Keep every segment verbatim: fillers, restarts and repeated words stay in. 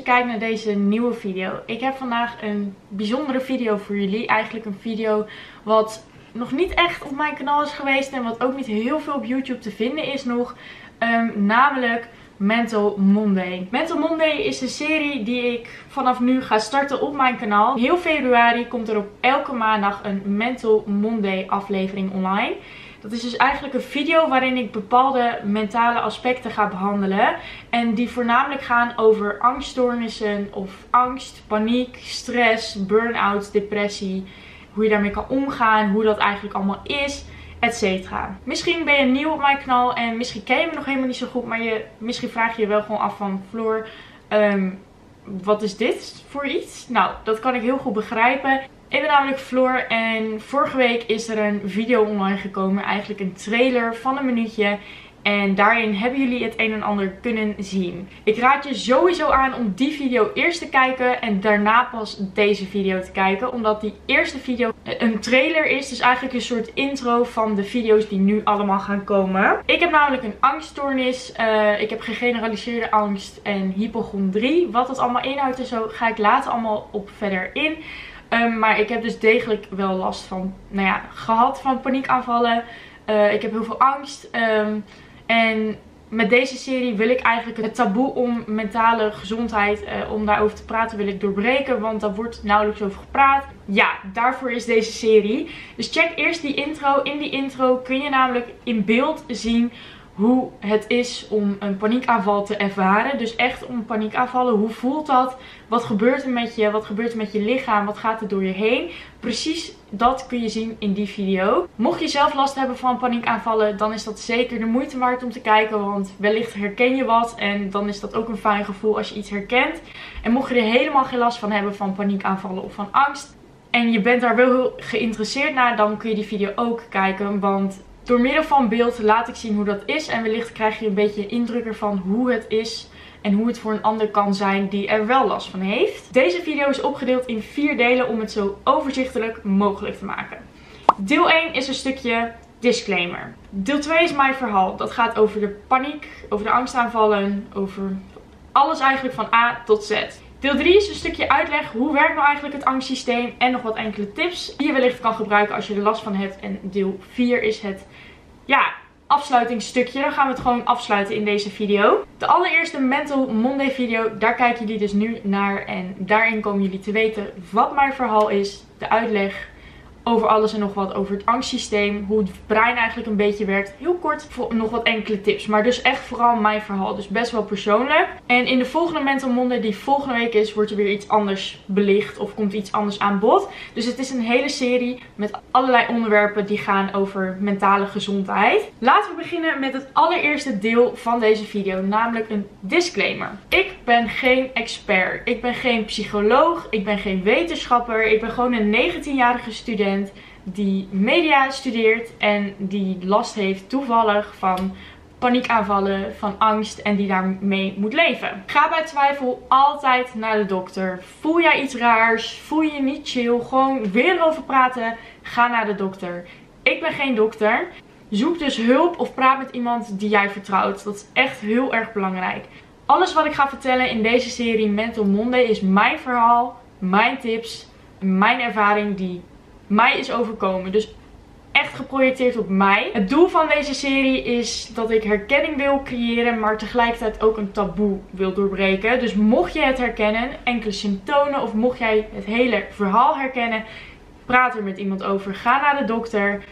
kijkt naar deze nieuwe video. Ik heb vandaag een bijzondere video voor jullie. Eigenlijk een video wat nog niet echt op mijn kanaal is geweest en wat ook niet heel veel op YouTube te vinden is nog. Um, namelijk Mental Monday. Mental Monday is een serie die ik vanaf nu ga starten op mijn kanaal. Heel februari komt er op elke maandag een Mental Monday aflevering online. Dat is dus eigenlijk een video waarin ik bepaalde mentale aspecten ga behandelen. En die voornamelijk gaan over angststoornissen of angst, paniek, stress, burn-out, depressie. Hoe je daarmee kan omgaan, hoe dat eigenlijk allemaal is, et cetera. Misschien ben je nieuw op mijn kanaal en misschien ken je me nog helemaal niet zo goed. Maar je, misschien vraag je je wel gewoon af van Floor, um, wat is dit voor iets? Nou, dat kan ik heel goed begrijpen. Ik ben namelijk Floor en vorige week is er een video online gekomen. Eigenlijk een trailer van een minuutje. En daarin hebben jullie het een en ander kunnen zien. Ik raad je sowieso aan om die video eerst te kijken en daarna pas deze video te kijken. Omdat die eerste video een trailer is. Dus eigenlijk een soort intro van de video's die nu allemaal gaan komen. Ik heb namelijk een angststoornis. Uh, ik heb gegeneraliseerde angst en hypochondrie. Wat dat allemaal inhoudt en zo ga ik later allemaal op verder in. Um, maar ik heb dus degelijk wel last van, nou ja, gehad van paniekaanvallen. Uh, ik heb heel veel angst. Um, en met deze serie wil ik eigenlijk het taboe om mentale gezondheid, uh, om daarover te praten, wil ik doorbreken. Want daar wordt nauwelijks over gepraat. Ja, daarvoor is deze serie. Dus check eerst die intro. In die intro kun je namelijk in beeld zien hoe het is om een paniekaanval te ervaren. Dus echt om paniekaanvallen. Hoe voelt dat? Wat gebeurt er met je? Wat gebeurt er met je lichaam? Wat gaat er door je heen? Precies dat kun je zien in die video. Mocht je zelf last hebben van paniekaanvallen, dan is dat zeker de moeite waard om te kijken. Want wellicht herken je wat. En dan is dat ook een fijn gevoel als je iets herkent. En mocht je er helemaal geen last van hebben van paniekaanvallen of van angst. En je bent daar wel heel geïnteresseerd naar, dan kun je die video ook kijken. Want door middel van beeld laat ik zien hoe dat is. En wellicht krijg je een beetje een indruk ervan hoe het is. En hoe het voor een ander kan zijn die er wel last van heeft. Deze video is opgedeeld in vier delen om het zo overzichtelijk mogelijk te maken. Deel één is een stukje disclaimer. Deel twee is mijn verhaal. Dat gaat over de paniek, over de angstaanvallen, over alles eigenlijk van A tot Z. Deel drie is een stukje uitleg. Hoe werkt nou eigenlijk het angstsysteem? En nog wat enkele tips die je wellicht kan gebruiken als je er last van hebt. En deel vier is het, ja, afsluitingsstukje. Dan gaan we het gewoon afsluiten in deze video. De allereerste Mental Monday video, daar kijken jullie dus nu naar. En daarin komen jullie te weten wat mijn verhaal is. De uitleg over alles en nog wat over het angstsysteem. Hoe het brein eigenlijk een beetje werkt. Heel kort voor nog wat enkele tips. Maar dus echt vooral mijn verhaal. Dus best wel persoonlijk. En in de volgende Mental Monday die volgende week is, wordt er weer iets anders belicht. Of komt iets anders aan bod. Dus het is een hele serie met allerlei onderwerpen die gaan over mentale gezondheid. Laten we beginnen met het allereerste deel van deze video. Namelijk een disclaimer. Ik ben geen expert. Ik ben geen psycholoog. Ik ben geen wetenschapper. Ik ben gewoon een negentienjarige student die media studeert en die last heeft toevallig van paniekaanvallen, van angst en die daarmee moet leven. Ga bij twijfel altijd naar de dokter. Voel jij iets raars? Voel je je niet chill? Gewoon weer over praten? Ga naar de dokter. Ik ben geen dokter. Zoek dus hulp of praat met iemand die jij vertrouwt. Dat is echt heel erg belangrijk. Alles wat ik ga vertellen in deze serie Mental Monday is mijn verhaal, mijn tips, mijn ervaring die mij is overkomen. Dus echt geprojecteerd op mij. Het doel van deze serie is dat ik herkenning wil creëren, maar tegelijkertijd ook een taboe wil doorbreken. Dus mocht je het herkennen, enkele symptomen, of mocht jij het hele verhaal herkennen, praat er met iemand over. Ga naar de dokter.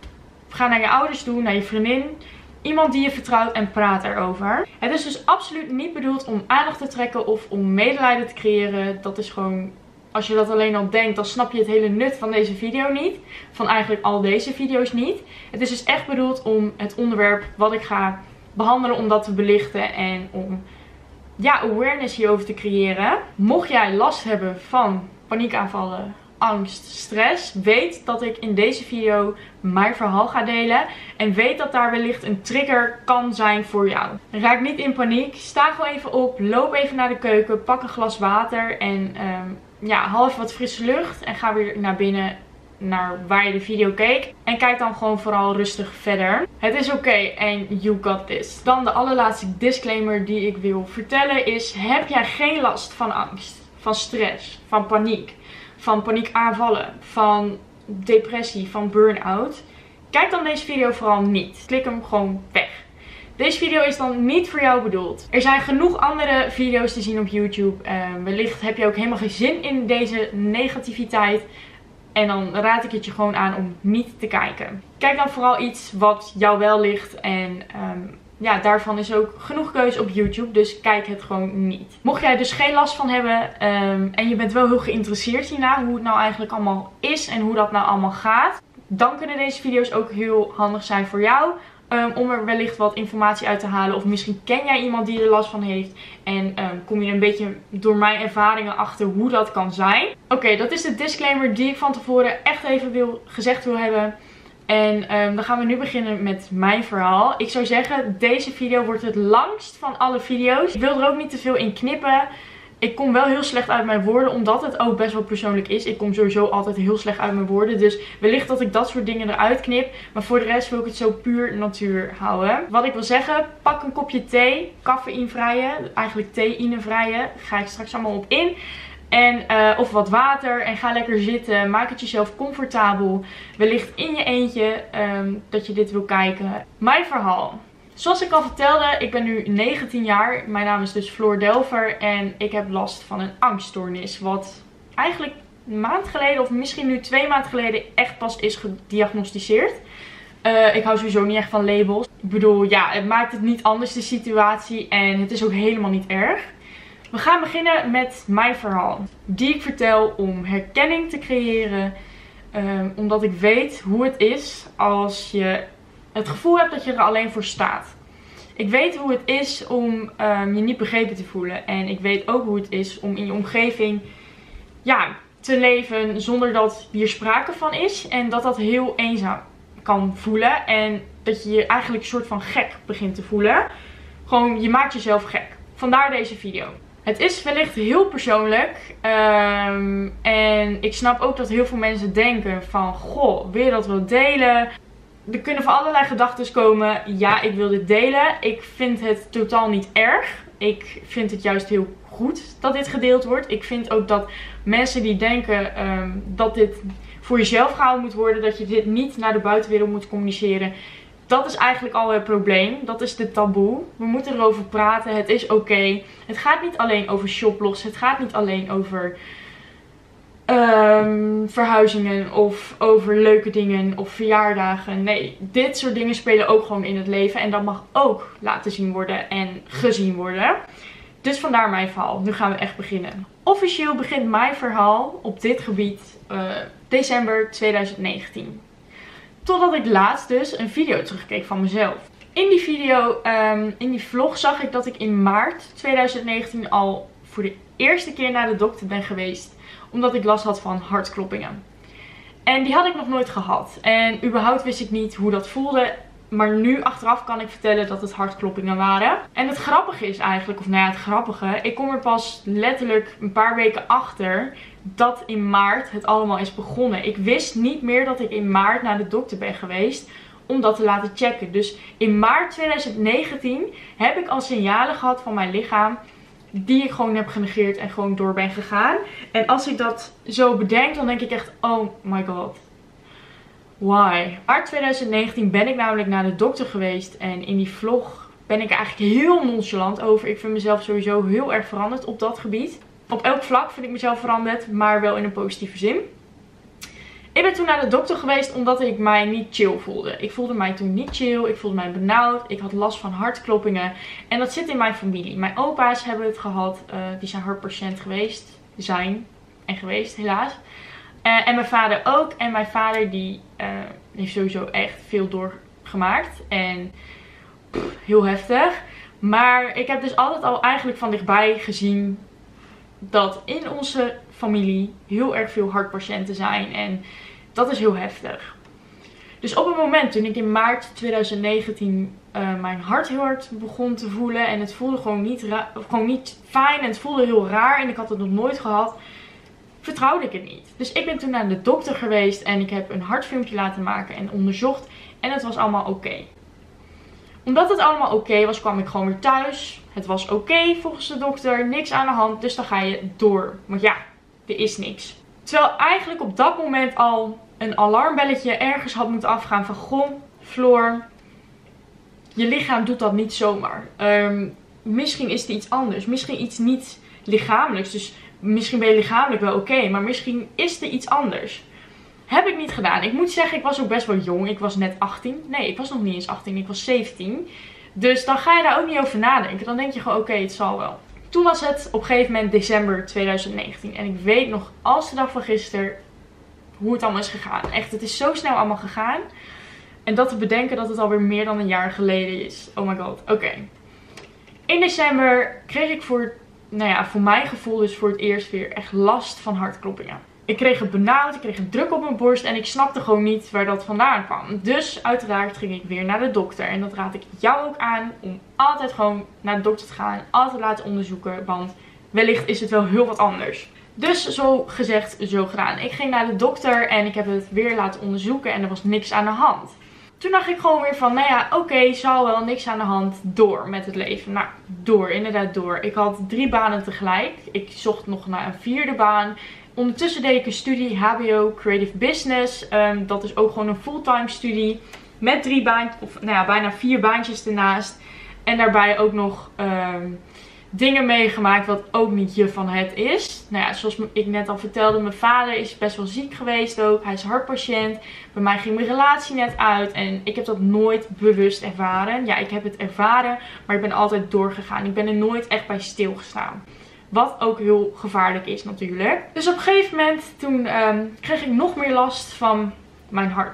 Ga naar je ouders toe, naar je vriendin. Iemand die je vertrouwt en praat erover. Het is dus absoluut niet bedoeld om aandacht te trekken of om medelijden te creëren. Dat is gewoon, als je dat alleen al denkt, dan snap je het hele nut van deze video niet. Van eigenlijk al deze video's niet. Het is dus echt bedoeld om het onderwerp wat ik ga behandelen, om dat te belichten. En om, ja, awareness hierover te creëren. Mocht jij last hebben van paniekaanvallen, angst, stress, weet dat ik in deze video mijn verhaal ga delen. En weet dat daar wellicht een trigger kan zijn voor jou. Raak niet in paniek. Sta gewoon even op. Loop even naar de keuken. Pak een glas water. En um, ja, haal even wat frisse lucht. En ga weer naar binnen. naar waar je de video keek. En kijk dan gewoon vooral rustig verder. Het is oké en you got this. Dan de allerlaatste disclaimer die ik wil vertellen is: heb jij geen last van angst, van stress, van paniek, van paniekaanvallen, van depressie, van burn-out? Kijk dan deze video vooral niet. Klik hem gewoon weg. Deze video is dan niet voor jou bedoeld. Er zijn genoeg andere video's te zien op YouTube. Uh, wellicht heb je ook helemaal geen zin in deze negativiteit. En dan raad ik het je gewoon aan om niet te kijken. Kijk dan vooral iets wat jou wel ligt. En um, ja, daarvan is ook genoeg keuze op YouTube. Dus kijk het gewoon niet. Mocht jij dus geen last van hebben um, en je bent wel heel geïnteresseerd hierna hoe het nou eigenlijk allemaal is en hoe dat nou allemaal gaat, dan kunnen deze video's ook heel handig zijn voor jou. Um, om er wellicht wat informatie uit te halen. Of misschien ken jij iemand die er last van heeft. En um, kom je een beetje door mijn ervaringen achter hoe dat kan zijn. Oké, okay, dat is de disclaimer die ik van tevoren echt even wil, gezegd wil hebben. En um, dan gaan we nu beginnen met mijn verhaal. Ik zou zeggen, deze video wordt het langst van alle video's. Ik wil er ook niet te veel in knippen. Ik kom wel heel slecht uit mijn woorden, omdat het ook best wel persoonlijk is. Ik kom sowieso altijd heel slecht uit mijn woorden. Dus wellicht dat ik dat soort dingen eruit knip. Maar voor de rest wil ik het zo puur natuur houden. Wat ik wil zeggen, pak een kopje thee. Cafeïnevrije, eigenlijk thee-inevrije. Daar ga ik straks allemaal op in. En, uh, of wat water. En ga lekker zitten. Maak het jezelf comfortabel. Wellicht in je eentje um, dat je dit wil kijken. Mijn verhaal. Zoals ik al vertelde, ik ben nu negentien jaar. Mijn naam is dus Floor Delver. En ik heb last van een angststoornis. Wat eigenlijk een maand geleden, of misschien nu twee maanden geleden, echt pas is gediagnosticeerd. Uh, ik hou sowieso niet echt van labels. Ik bedoel, ja, het maakt het niet anders, de situatie. En het is ook helemaal niet erg. We gaan beginnen met mijn verhaal. Die ik vertel om herkenning te creëren. Um, omdat ik weet hoe het is als je het gevoel hebt dat je er alleen voor staat. Ik weet hoe het is om um, je niet begrepen te voelen. En ik weet ook hoe het is om in je omgeving ja, te leven zonder dat hier sprake van is. En dat dat heel eenzaam kan voelen. En dat je je eigenlijk een soort van gek begint te voelen. Gewoon, je maakt jezelf gek. Vandaar deze video. Het is wellicht heel persoonlijk. Um, en ik snap ook dat heel veel mensen denken van, goh, wil je dat wel delen? Er kunnen van allerlei gedachten komen. Ja, ik wil dit delen. Ik vind het totaal niet erg. Ik vind het juist heel goed dat dit gedeeld wordt. Ik vind ook dat mensen die denken um, dat dit voor jezelf gehouden moet worden, dat je dit niet naar de buitenwereld moet communiceren, dat is eigenlijk al het probleem. Dat is de taboe. We moeten erover praten. Het is oké. Okay. Het gaat niet alleen over shoplogs. Het gaat niet alleen over Um, verhuizingen of over leuke dingen of verjaardagen. Nee, dit soort dingen spelen ook gewoon in het leven. En dat mag ook laten zien worden en gezien worden. Dus vandaar mijn verhaal. Nu gaan we echt beginnen. Officieel begint mijn verhaal op dit gebied uh, december tweeduizend negentien. Totdat ik laatst dus een video terugkeek van mezelf. In die video, um, in die vlog zag ik dat ik in maart tweeduizend negentien al voor de eerste keer naar de dokter ben geweest. Omdat ik last had van hartkloppingen. En die had ik nog nooit gehad. En überhaupt wist ik niet hoe dat voelde. Maar nu achteraf kan ik vertellen dat het hartkloppingen waren. En het grappige is eigenlijk, of nou ja, het grappige. Ik kom er pas letterlijk een paar weken achter dat in maart het allemaal is begonnen. Ik wist niet meer dat ik in maart naar de dokter ben geweest om dat te laten checken. Dus in maart tweeduizend negentien heb ik al signalen gehad van mijn lichaam die ik gewoon heb genegeerd en gewoon door ben gegaan. En als ik dat zo bedenk, dan denk ik echt, oh my god. Why? Maart tweeduizend negentien ben ik namelijk naar de dokter geweest. En in die vlog ben ik eigenlijk heel nonchalant over. Ik vind mezelf sowieso heel erg veranderd op dat gebied. Op elk vlak vind ik mezelf veranderd, maar wel in een positieve zin. Ik ben toen naar de dokter geweest omdat ik mij niet chill voelde. Ik voelde mij toen niet chill. Ik voelde mij benauwd. Ik had last van hartkloppingen. En dat zit in mijn familie. Mijn opa's hebben het gehad. Uh, die zijn hartpatiënt geweest. Zijn en geweest, helaas. Uh, en mijn vader ook. En mijn vader die uh, heeft sowieso echt veel doorgemaakt. En pff, heel heftig. Maar ik heb dus altijd al eigenlijk van dichtbij gezien dat in onze familie heel erg veel hartpatiënten zijn. En dat is heel heftig. Dus op het moment toen ik in maart tweeduizend negentien uh, mijn hart heel hard begon te voelen. En het voelde gewoon niet, gewoon niet fijn. En het voelde heel raar. En ik had het nog nooit gehad. vertrouwde ik het niet. Dus ik ben toen naar de dokter geweest en ik heb een hartfilmpje laten maken en onderzocht. En het was allemaal oké. Okay. Omdat het allemaal oké okay was, kwam ik gewoon weer thuis. Het was oké okay, volgens de dokter, niks aan de hand. Dus dan ga je door. Want ja, er is niks. Terwijl eigenlijk op dat moment al een alarmbelletje ergens had moeten afgaan van... Goh, Floor, je lichaam doet dat niet zomaar. Um, misschien is het iets anders. Misschien iets niet lichamelijks. Dus misschien ben je lichamelijk wel oké. Okay, maar misschien is er iets anders. Heb ik niet gedaan. Ik moet zeggen, ik was ook best wel jong. Ik was net achttien. Nee, ik was nog niet eens achttien. Ik was zeventien. Dus dan ga je daar ook niet over nadenken. Dan denk je gewoon, oké, okay, het zal wel. Toen was het op een gegeven moment december tweeduizend negentien. En ik weet nog als de dag van gisteren hoe het allemaal is gegaan. Echt, het is zo snel allemaal gegaan. En dat te bedenken dat het alweer meer dan een jaar geleden is. Oh my god. Oké. Okay. In december kreeg ik voor, nou ja, voor mijn gevoel dus voor het eerst weer echt last van hartkloppingen. Ik kreeg het benauwd, ik kreeg een druk op mijn borst en ik snapte gewoon niet waar dat vandaan kwam. Dus uiteraard ging ik weer naar de dokter. En dat raad ik jou ook aan om altijd gewoon naar de dokter te gaan. Altijd laten onderzoeken, want wellicht is het wel heel wat anders. Dus zo gezegd, zo gedaan. Ik ging naar de dokter en ik heb het weer laten onderzoeken en er was niks aan de hand. Toen dacht ik gewoon weer van, nou ja, oké, okay, zal wel, niks aan de hand, door met het leven. Nou, door, inderdaad door. Ik had drie banen tegelijk. Ik zocht nog naar een vierde baan. Ondertussen deed ik een studie H B O Creative Business. Um, dat is ook gewoon een fulltime studie. Met drie baantjes, of nou ja, bijna vier baantjes ernaast. En daarbij ook nog um, dingen meegemaakt wat ook niet je van het is. Nou ja, zoals ik net al vertelde, mijn vader is best wel ziek geweest ook. Hij is hartpatiënt. Bij mij ging mijn relatie net uit. En ik heb dat nooit bewust ervaren. Ja, ik heb het ervaren, maar ik ben altijd doorgegaan. Ik ben er nooit echt bij stilgestaan. Wat ook heel gevaarlijk is natuurlijk. Dus op een gegeven moment toen um, kreeg ik nog meer last van mijn hart.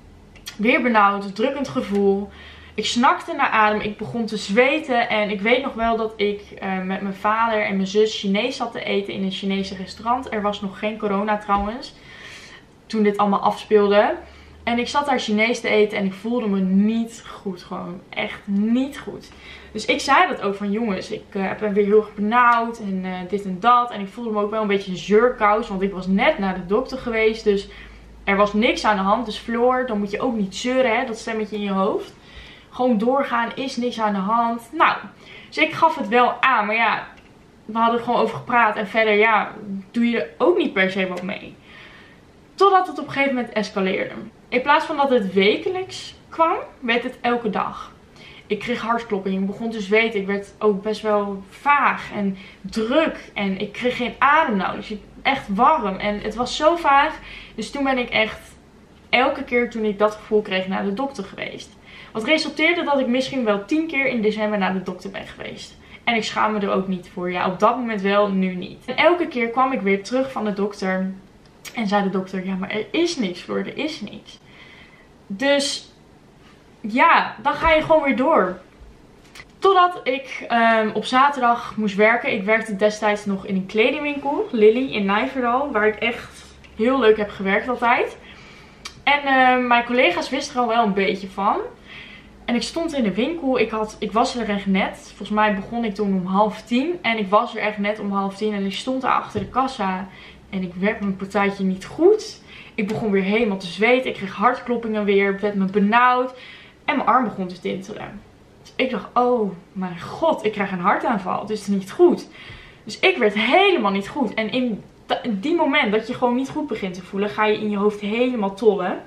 Weer benauwd, drukkend gevoel. Ik snakte naar adem, ik begon te zweten. En ik weet nog wel dat ik uh, met mijn vader en mijn zus Chinees zat te eten in een Chinese restaurant. Er was nog geen corona trouwens, toen dit allemaal afspeelde. En ik zat daar Chinees te eten en ik voelde me niet goed. Gewoon echt niet goed. Dus ik zei dat ook van jongens, ik uh, ben weer heel erg benauwd en uh, dit en dat. En ik voelde me ook wel een beetje zeurkous, want ik was net naar de dokter geweest. Dus er was niks aan de hand. Dus Floor, dan moet je ook niet zeuren, hè, dat stemmetje in je hoofd. Gewoon doorgaan, is niks aan de hand. Nou, dus ik gaf het wel aan. Maar ja, we hadden er gewoon over gepraat. En verder, ja, doe je er ook niet per se wat mee. Totdat het op een gegeven moment escaleerde. In plaats van dat het wekelijks kwam, werd het elke dag. Ik kreeg hartklopping, ik begon te zweten. Ik werd ook best wel vaag en druk. En ik kreeg geen adem nou. Dus echt warm. En het was zo vaag. Dus toen ben ik echt elke keer toen ik dat gevoel kreeg naar de dokter geweest. Wat resulteerde dat ik misschien wel tien keer in december naar de dokter ben geweest. En ik schaam me er ook niet voor. Ja, op dat moment wel, nu niet. En elke keer kwam ik weer terug van de dokter. En zei de dokter, ja, maar er is niks, Floor, er is niks. Dus ja, dan ga je gewoon weer door. Totdat ik um, op zaterdag moest werken. Ik werkte destijds nog in een kledingwinkel, Lily, in Nijverdal. Waar ik echt heel leuk heb gewerkt altijd. En uh, mijn collega's wisten er al wel een beetje van. En ik stond in de winkel. Ik, had, ik was er echt net. Volgens mij begon ik toen om half tien. En ik was er echt net om half tien. En ik stond daar achter de kassa. En ik werd mijn partijtje niet goed. Ik begon weer helemaal te zweten. Ik kreeg hartkloppingen weer. Ik werd me benauwd. En mijn arm begon te tintelen. Dus ik dacht, oh mijn god, ik krijg een hartaanval. Dus het is niet goed. Dus ik werd helemaal niet goed. En in die moment dat je gewoon niet goed begint te voelen, ga je in je hoofd helemaal tollen.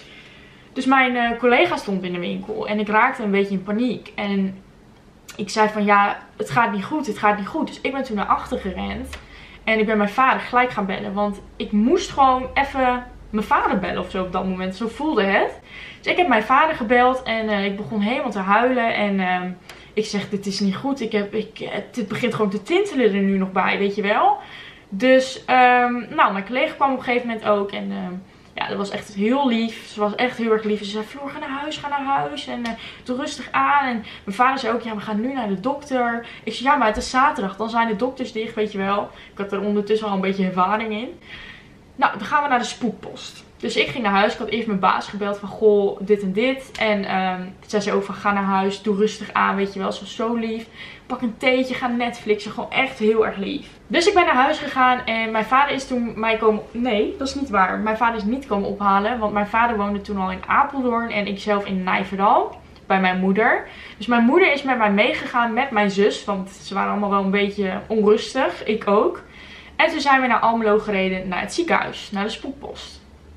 Dus mijn uh, collega stond in de winkel. En ik raakte een beetje in paniek. En ik zei van ja, het gaat niet goed, het gaat niet goed. Dus ik ben toen naar achter gerend. En ik ben mijn vader gelijk gaan bellen. Want ik moest gewoon even mijn vader bellen of zo op dat moment. Zo voelde het. Dus ik heb mijn vader gebeld. En uh, ik begon helemaal te huilen. En uh, ik zeg, dit is niet goed. Ik heb, ik, het begint gewoon te tintelen er nu nog bij, weet je wel. Dus, um, nou, mijn collega kwam op een gegeven moment ook. En uh, ja, dat was echt heel lief. Ze was echt heel erg lief. Ze zei, Floor, ga naar huis, ga naar huis. En uh, doe rustig aan. En mijn vader zei ook, ja, we gaan nu naar de dokter. Ik zei, ja, maar het is zaterdag. Dan zijn de dokters dicht, weet je wel. Ik had er ondertussen al een beetje ervaring in. Nou, dan gaan we naar de spoedpost. Dus ik ging naar huis. Ik had eerst mijn baas gebeld van, goh, dit en dit. En um, zei ze ook van, ga naar huis, doe rustig aan, weet je wel, ze was zo lief. Pak een theetje, ga Netflixen, gewoon echt heel erg lief. Dus ik ben naar huis gegaan en mijn vader is toen mij komen... Nee, dat is niet waar. Mijn vader is niet komen ophalen, want mijn vader woonde toen al in Apeldoorn en ik zelf in Nijverdal. Bij mijn moeder. Dus mijn moeder is met mij meegegaan met mijn zus, want ze waren allemaal wel een beetje onrustig, ik ook. En toen zijn we naar Almelo gereden, naar het ziekenhuis, naar de spoedpost.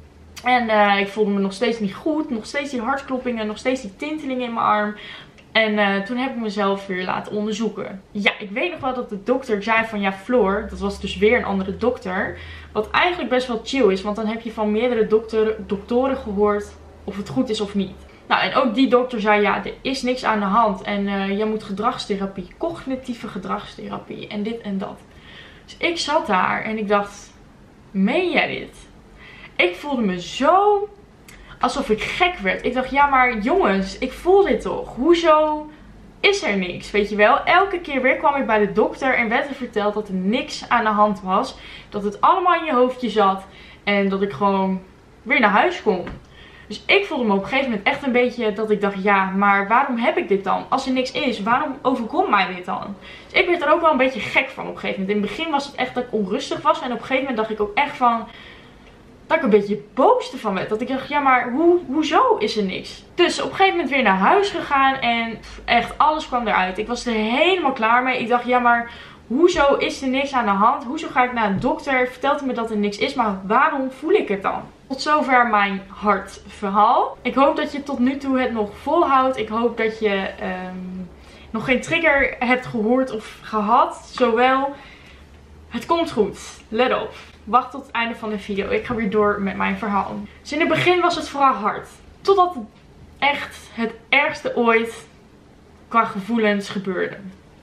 En uh, ik voelde me nog steeds niet goed, nog steeds die hartkloppingen, nog steeds die tintelingen in mijn arm. En uh, toen heb ik mezelf weer laten onderzoeken. Ja, ik weet nog wel dat de dokter zei van, ja Floor, dat was dus weer een andere dokter. Wat eigenlijk best wel chill is, want dan heb je van meerdere dokter, doktoren gehoord of het goed is of niet. Nou, en ook die dokter zei, ja, er is niks aan de hand. En uh, jij moet gedragstherapie, cognitieve gedragstherapie en dit en dat. Dus ik zat daar en ik dacht, meen jij dit? Ik voelde me zo alsof ik gek werd. Ik dacht, ja maar jongens, ik voel dit toch. Hoezo is er niks? Weet je wel, elke keer weer kwam ik bij de dokter en werd er verteld dat er niks aan de hand was. Dat het allemaal in je hoofdje zat en dat ik gewoon weer naar huis kon. Dus ik voelde me op een gegeven moment echt een beetje dat ik dacht, ja, maar waarom heb ik dit dan? Als er niks is, waarom overkomt mij dit dan? Dus ik werd er ook wel een beetje gek van op een gegeven moment. In het begin was het echt dat ik onrustig was en op een gegeven moment dacht ik ook echt van... dat ik een beetje boos ervan werd. Dat ik dacht, ja maar hoe, hoezo is er niks? Dus op een gegeven moment weer naar huis gegaan en pff, echt alles kwam eruit. Ik was er helemaal klaar mee. Ik dacht, ja maar hoezo is er niks aan de hand? Hoezo ga ik naar een dokter? Vertelt hij me dat er niks is, maar waarom voel ik het dan? Tot zover mijn hartverhaal. Ik hoop dat je tot nu toe het nog volhoudt. Ik hoop dat je um, nog geen trigger hebt gehoord of gehad. Zowel, het komt goed. Let op. Wacht tot het einde van de video. Ik ga weer door met mijn verhaal. Dus in het begin was het vooral hard. Totdat het echt het ergste ooit qua gevoelens gebeurde.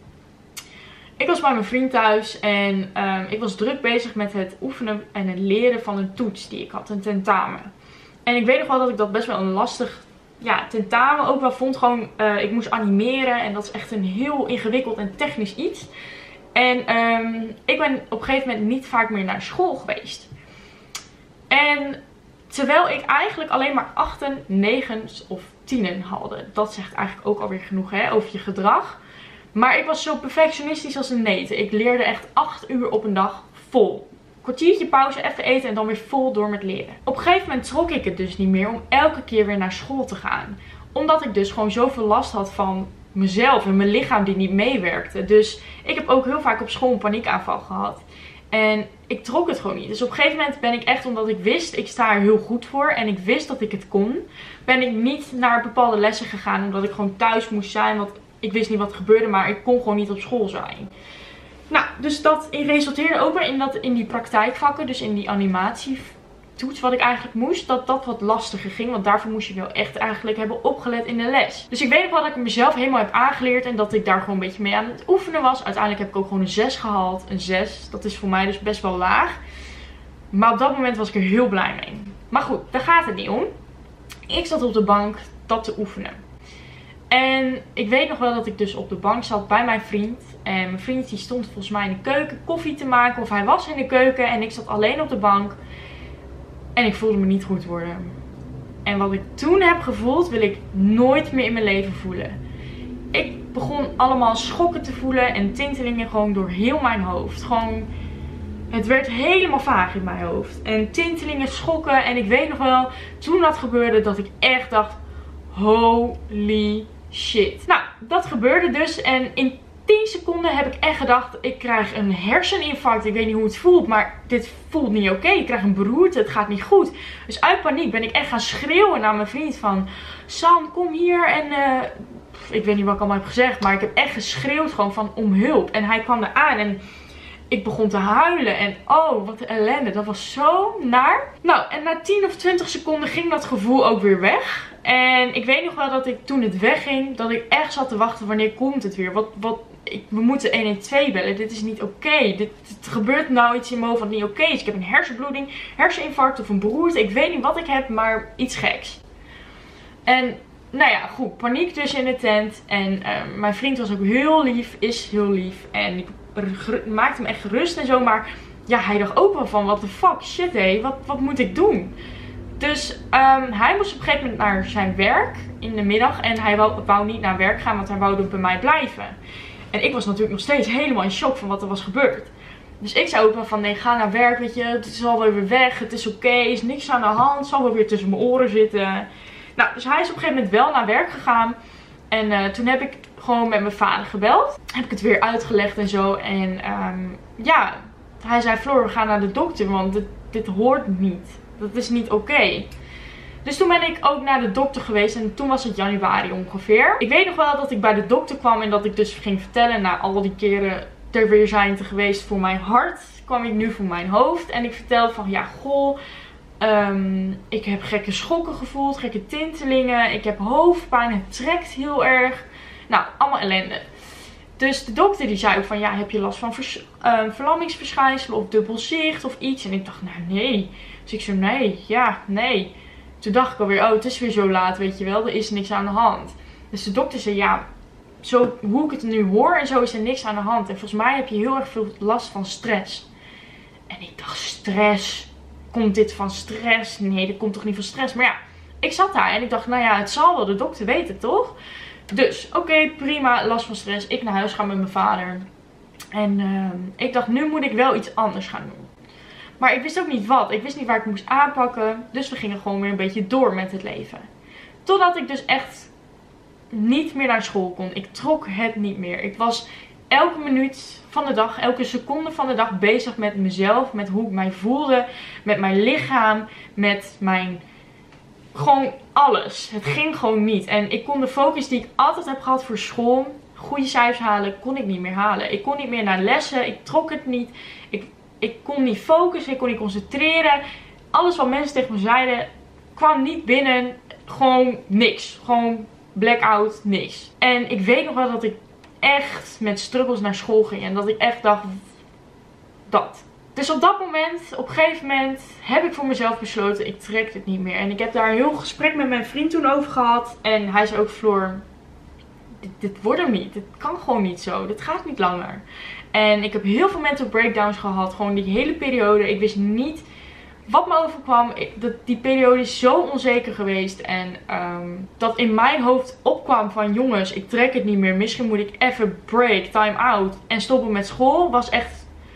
Ik was bij mijn vriend thuis en um, ik was druk bezig met het oefenen en het leren van een toets die ik had. Een tentamen. En ik weet nog wel dat ik dat best wel een lastig ja, tentamen ook wel vond. Gewoon, uh, ik moest animeren en dat is echt een heel ingewikkeld en technisch iets. En um, ik ben op een gegeven moment niet vaak meer naar school geweest. En terwijl ik eigenlijk alleen maar achten, negens of tienen haalde. Dat zegt eigenlijk ook alweer genoeg hè, over je gedrag. Maar ik was zo perfectionistisch als een neten. Ik leerde echt acht uur op een dag vol. Kwartiertje pauze, even eten en dan weer vol door met leren. Op een gegeven moment trok ik het dus niet meer om elke keer weer naar school te gaan. Omdat ik dus gewoon zoveel last had van mezelf en mijn lichaam die niet meewerkte. Dus ik heb ook heel vaak op school een paniekaanval gehad. En ik trok het gewoon niet. Dus op een gegeven moment ben ik echt, omdat ik wist, ik sta er heel goed voor. En ik wist dat ik het kon. Ben ik niet naar bepaalde lessen gegaan. Omdat ik gewoon thuis moest zijn. Want ik wist niet wat er gebeurde. Maar ik kon gewoon niet op school zijn. Nou, dus dat resulteerde ook weer in, dat, in die praktijkvakken. Dus in die animatietoets wat ik eigenlijk moest. Dat dat wat lastiger ging. Want daarvoor moest je wel echt eigenlijk hebben opgelet in de les. Dus ik weet nog wel dat ik mezelf helemaal heb aangeleerd. En dat ik daar gewoon een beetje mee aan het oefenen was. Uiteindelijk heb ik ook gewoon een zes gehaald. Een zes. Dat is voor mij dus best wel laag. Maar op dat moment was ik er heel blij mee. Maar goed, daar gaat het niet om. Ik zat op de bank dat te oefenen. En ik weet nog wel dat ik dus op de bank zat bij mijn vriend. En mijn vriend die stond volgens mij in de keuken koffie te maken. Of hij was in de keuken en ik zat alleen op de bank. En ik voelde me niet goed worden. En wat ik toen heb gevoeld wil ik nooit meer in mijn leven voelen. Ik begon allemaal schokken te voelen en tintelingen gewoon door heel mijn hoofd. Gewoon, het werd helemaal vaag in mijn hoofd. En tintelingen, schokken. En ik weet nog wel, toen dat gebeurde, dat ik echt dacht, holy shit. Nou, dat gebeurde dus. En in tien seconden heb ik echt gedacht, ik krijg een herseninfarct. Ik weet niet hoe het voelt, maar dit voelt niet oké. Okay. Ik krijg een beroerte, het gaat niet goed. Dus uit paniek ben ik echt gaan schreeuwen naar mijn vriend van, Sam, kom hier. En uh, ik weet niet wat ik allemaal heb gezegd, maar ik heb echt geschreeuwd gewoon van om hulp. En hij kwam er aan en ik begon te huilen. En oh, wat een ellende. Dat was zo naar. Nou, en na tien of twintig seconden ging dat gevoel ook weer weg. En ik weet nog wel dat ik toen het wegging, dat ik echt zat te wachten, wanneer komt het weer? Wat, wat, ik, we moeten een een twee bellen. Dit is niet oké. Okay. Dit, dit gebeurt nou iets in mijn hoofd wat niet oké okay is. Ik heb een hersenbloeding, herseninfarct of een beroerte. Ik weet niet wat ik heb, maar iets geks. En nou ja, goed. Paniek dus in de tent. En uh, mijn vriend was ook heel lief, is heel lief. En ik maakte hem echt gerust en zo. Maar ja, hij dacht ook wel van, what the fuck, shit hé, wat, wat moet ik doen? Dus um, hij moest op een gegeven moment naar zijn werk in de middag. En hij wou, wou niet naar werk gaan, want hij wou bij mij blijven. En ik was natuurlijk nog steeds helemaal in shock van wat er was gebeurd. Dus ik zei ook wel van, nee, ga naar werk, weet je. Het is al weer weg, het is oké, okay, is niks aan de hand. Het zal wel weer tussen mijn oren zitten. Nou, dus hij is op een gegeven moment wel naar werk gegaan. En uh, toen heb ik gewoon met mijn vader gebeld. Heb ik het weer uitgelegd en zo. En um, ja, hij zei, Floor, we gaan naar de dokter, want dit, dit hoort niet. Dat is niet oké. Okay. Dus toen ben ik ook naar de dokter geweest en toen was het januari ongeveer. Ik weet nog wel dat ik bij de dokter kwam en dat ik dus ging vertellen, na al die keren ter weer zijn te geweest voor mijn hart, kwam ik nu voor mijn hoofd. En ik vertelde van, ja goh, um, ik heb gekke schokken gevoeld, gekke tintelingen, ik heb hoofdpijn, het trekt heel erg. Nou, allemaal ellende. Dus de dokter die zei ook van, ja, heb je last van vers uh, verlammingsverschijnselen of dubbelzicht of iets? En ik dacht, nou nee. Dus ik zei, nee, ja, nee. Toen dacht ik alweer, oh, het is weer zo laat, weet je wel, er is niks aan de hand. Dus de dokter zei, ja, zo, hoe ik het nu hoor en zo is er niks aan de hand. En volgens mij heb je heel erg veel last van stress. En ik dacht, stress? Komt dit van stress? Nee, dat komt toch niet van stress? Maar ja, ik zat daar en ik dacht, nou ja, het zal wel, de dokter weet het toch? Dus, oké, okay, prima, last van stress. Ik naar huis gaan met mijn vader. En uh, ik dacht, nu moet ik wel iets anders gaan doen. Maar ik wist ook niet wat. Ik wist niet waar ik moest aanpakken. Dus we gingen gewoon weer een beetje door met het leven. Totdat ik dus echt niet meer naar school kon. Ik trok het niet meer. Ik was elke minuut van de dag, elke seconde van de dag bezig met mezelf. Met hoe ik mij voelde. Met mijn lichaam. Met mijn... Gewoon alles. Het ging gewoon niet. En ik kon de focus die ik altijd heb gehad voor school, goede cijfers halen, kon ik niet meer halen. Ik kon niet meer naar lessen. Ik trok het niet. Ik, ik kon niet focussen. Ik kon niet concentreren. Alles wat mensen tegen me zeiden, kwam niet binnen. Gewoon niks. Gewoon blackout, niks. En ik weet nog wel dat ik echt met struggles naar school ging. En dat ik echt dacht, dat. Dus op dat moment, op een gegeven moment, heb ik voor mezelf besloten, ik trek dit niet meer. En ik heb daar een heel gesprek met mijn vriend toen over gehad. En hij zei ook, Floor, dit, dit wordt hem niet. Dit kan gewoon niet zo. Dit gaat niet langer. En ik heb heel veel mental breakdowns gehad. Gewoon die hele periode. Ik wist niet wat me overkwam. Ik, dat, die periode is zo onzeker geweest. En um, dat in mijn hoofd opkwam van, jongens, ik trek het niet meer. Misschien moet ik even break, time out en stoppen met school. Was echt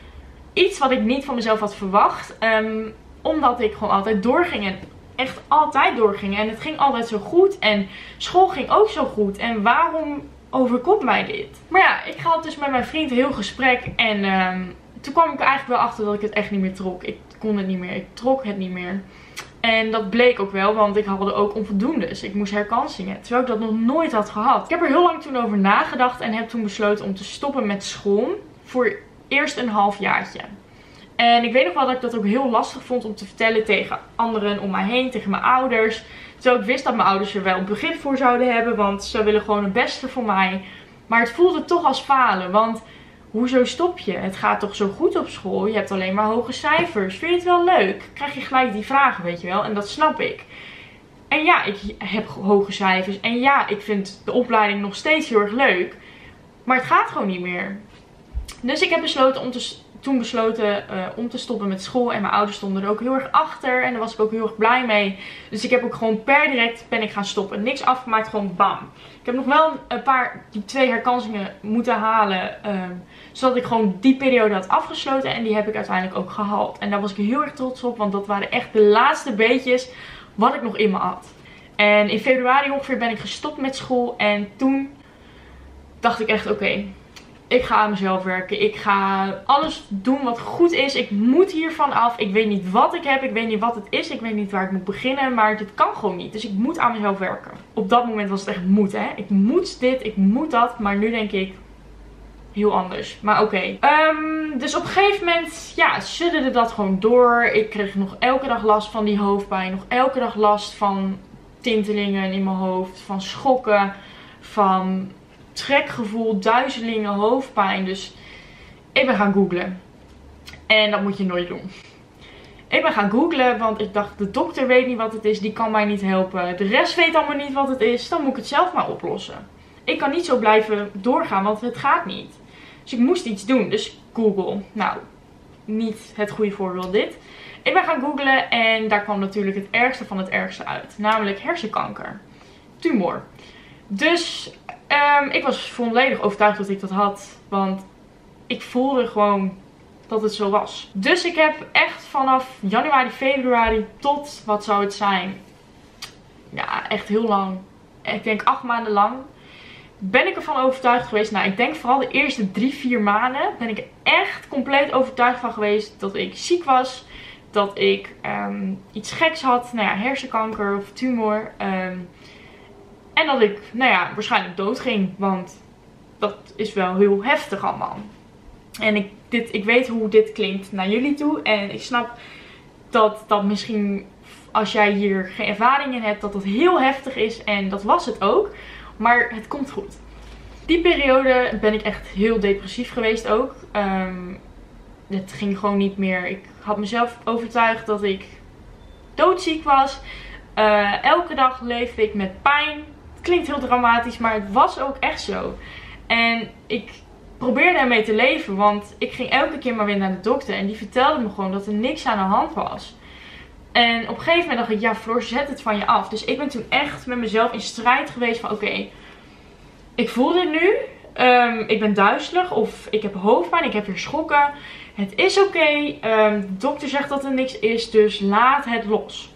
iets wat ik niet van mezelf had verwacht. Um, omdat ik gewoon altijd doorging. En echt altijd doorging. En het ging altijd zo goed. En school ging ook zo goed. En waarom overkomt mij dit? Maar ja, ik had dus met mijn vriend een heel gesprek. En um, toen kwam ik eigenlijk wel achter dat ik het echt niet meer trok. Ik kon het niet meer. Ik trok het niet meer. En dat bleek ook wel. Want ik had ook onvoldoendes. Ik moest herkansingen. Terwijl ik dat nog nooit had gehad. Ik heb er heel lang toen over nagedacht. En heb toen besloten om te stoppen met school. Voor eerst een half jaartje. En ik weet nog wel dat ik dat ook heel lastig vond om te vertellen tegen anderen om mij heen, tegen mijn ouders. Terwijl ik wist dat mijn ouders er wel een begrip voor zouden hebben, want ze willen gewoon het beste voor mij. Maar het voelde toch als falen, want hoezo stop je? Het gaat toch zo goed op school, je hebt alleen maar hoge cijfers. Vind je het wel leuk? Krijg je gelijk die vragen, weet je wel, en dat snap ik. En ja, ik heb hoge cijfers en ja, ik vind de opleiding nog steeds heel erg leuk. Maar het gaat gewoon niet meer. Dus ik heb besloten om te, toen besloten uh, om te stoppen met school. En mijn ouders stonden er ook heel erg achter. En daar was ik ook heel erg blij mee. Dus ik heb ook gewoon per direct ben ik gaan stoppen. Niks afgemaakt, gewoon bam. Ik heb nog wel een paar, die twee herkansingen moeten halen. Uh, zodat ik gewoon die periode had afgesloten. En die heb ik uiteindelijk ook gehaald. En daar was ik heel erg trots op. Want dat waren echt de laatste beetjes wat ik nog in me had. En in februari ongeveer ben ik gestopt met school. En toen dacht ik echt, oké. Okay, ik ga aan mezelf werken. Ik ga alles doen wat goed is. Ik moet hiervan af. Ik weet niet wat ik heb. Ik weet niet wat het is. Ik weet niet waar ik moet beginnen. Maar dit kan gewoon niet. Dus ik moet aan mezelf werken. Op dat moment was het echt moet, hè. Ik moet dit. Ik moet dat. Maar nu denk ik heel anders. Maar oké. Okay. Um, dus op een gegeven moment, ja, sudderde dat gewoon door. Ik kreeg nog elke dag last van die hoofdpijn. Nog elke dag last van tintelingen in mijn hoofd. Van schokken. Van trekgevoel, duizelingen, hoofdpijn. Dus ik ben gaan googlen. En dat moet je nooit doen. Ik ben gaan googlen, want ik dacht, de dokter weet niet wat het is. Die kan mij niet helpen. De rest weet allemaal niet wat het is. Dan moet ik het zelf maar oplossen. Ik kan niet zo blijven doorgaan, want het gaat niet. Dus ik moest iets doen. Dus Google. Nou, niet het goede voorbeeld dit. Ik ben gaan googlen en daar kwam natuurlijk het ergste van het ergste uit. Namelijk hersenkanker. Tumor. Dus um, ik was volledig overtuigd dat ik dat had. Want ik voelde gewoon dat het zo was. Dus ik heb echt vanaf januari, februari tot, wat zou het zijn? Ja, echt heel lang. Ik denk acht maanden lang. Ben ik ervan overtuigd geweest. Nou, ik denk vooral de eerste drie, vier maanden ben ik er echt compleet overtuigd van geweest dat ik ziek was. Dat ik um, iets geks had. Nou ja, hersenkanker of tumor. Um, en dat ik, nou ja, waarschijnlijk dood ging. Want dat is wel heel heftig allemaal. En ik, dit, ik weet hoe dit klinkt naar jullie toe. En ik snap dat dat misschien, als jij hier geen ervaring in hebt, dat dat heel heftig is. En dat was het ook. Maar het komt goed. Die periode ben ik echt heel depressief geweest ook. Um, het ging gewoon niet meer. Ik had mezelf overtuigd dat ik doodziek was. Uh, elke dag leefde ik met pijn. Het klinkt heel dramatisch, maar het was ook echt zo. En ik probeerde ermee te leven, want ik ging elke keer maar weer naar de dokter. En die vertelde me gewoon dat er niks aan de hand was. En op een gegeven moment dacht ik, ja Floor, zet het van je af. Dus ik ben toen echt met mezelf in strijd geweest van, oké, okay, ik voel dit nu. Um, ik ben duizelig of ik heb hoofdpijn, ik heb weer schokken. Het is oké. Okay. Um, de dokter zegt dat er niks is, dus laat het los.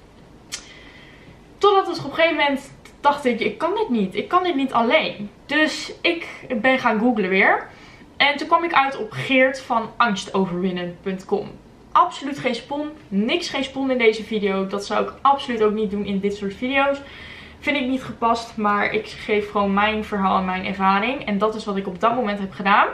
Totdat het op een gegeven moment dacht ik, ik kan dit niet. Ik kan dit niet alleen. Dus ik ben gaan googlen weer. En toen kwam ik uit op geert van angstoverwinnen punt com. Absoluut geen spon. Niks geen spon in deze video. Dat zou ik absoluut ook niet doen in dit soort video's. Vind ik niet gepast. Maar ik geef gewoon mijn verhaal en mijn ervaring. En dat is wat ik op dat moment heb gedaan.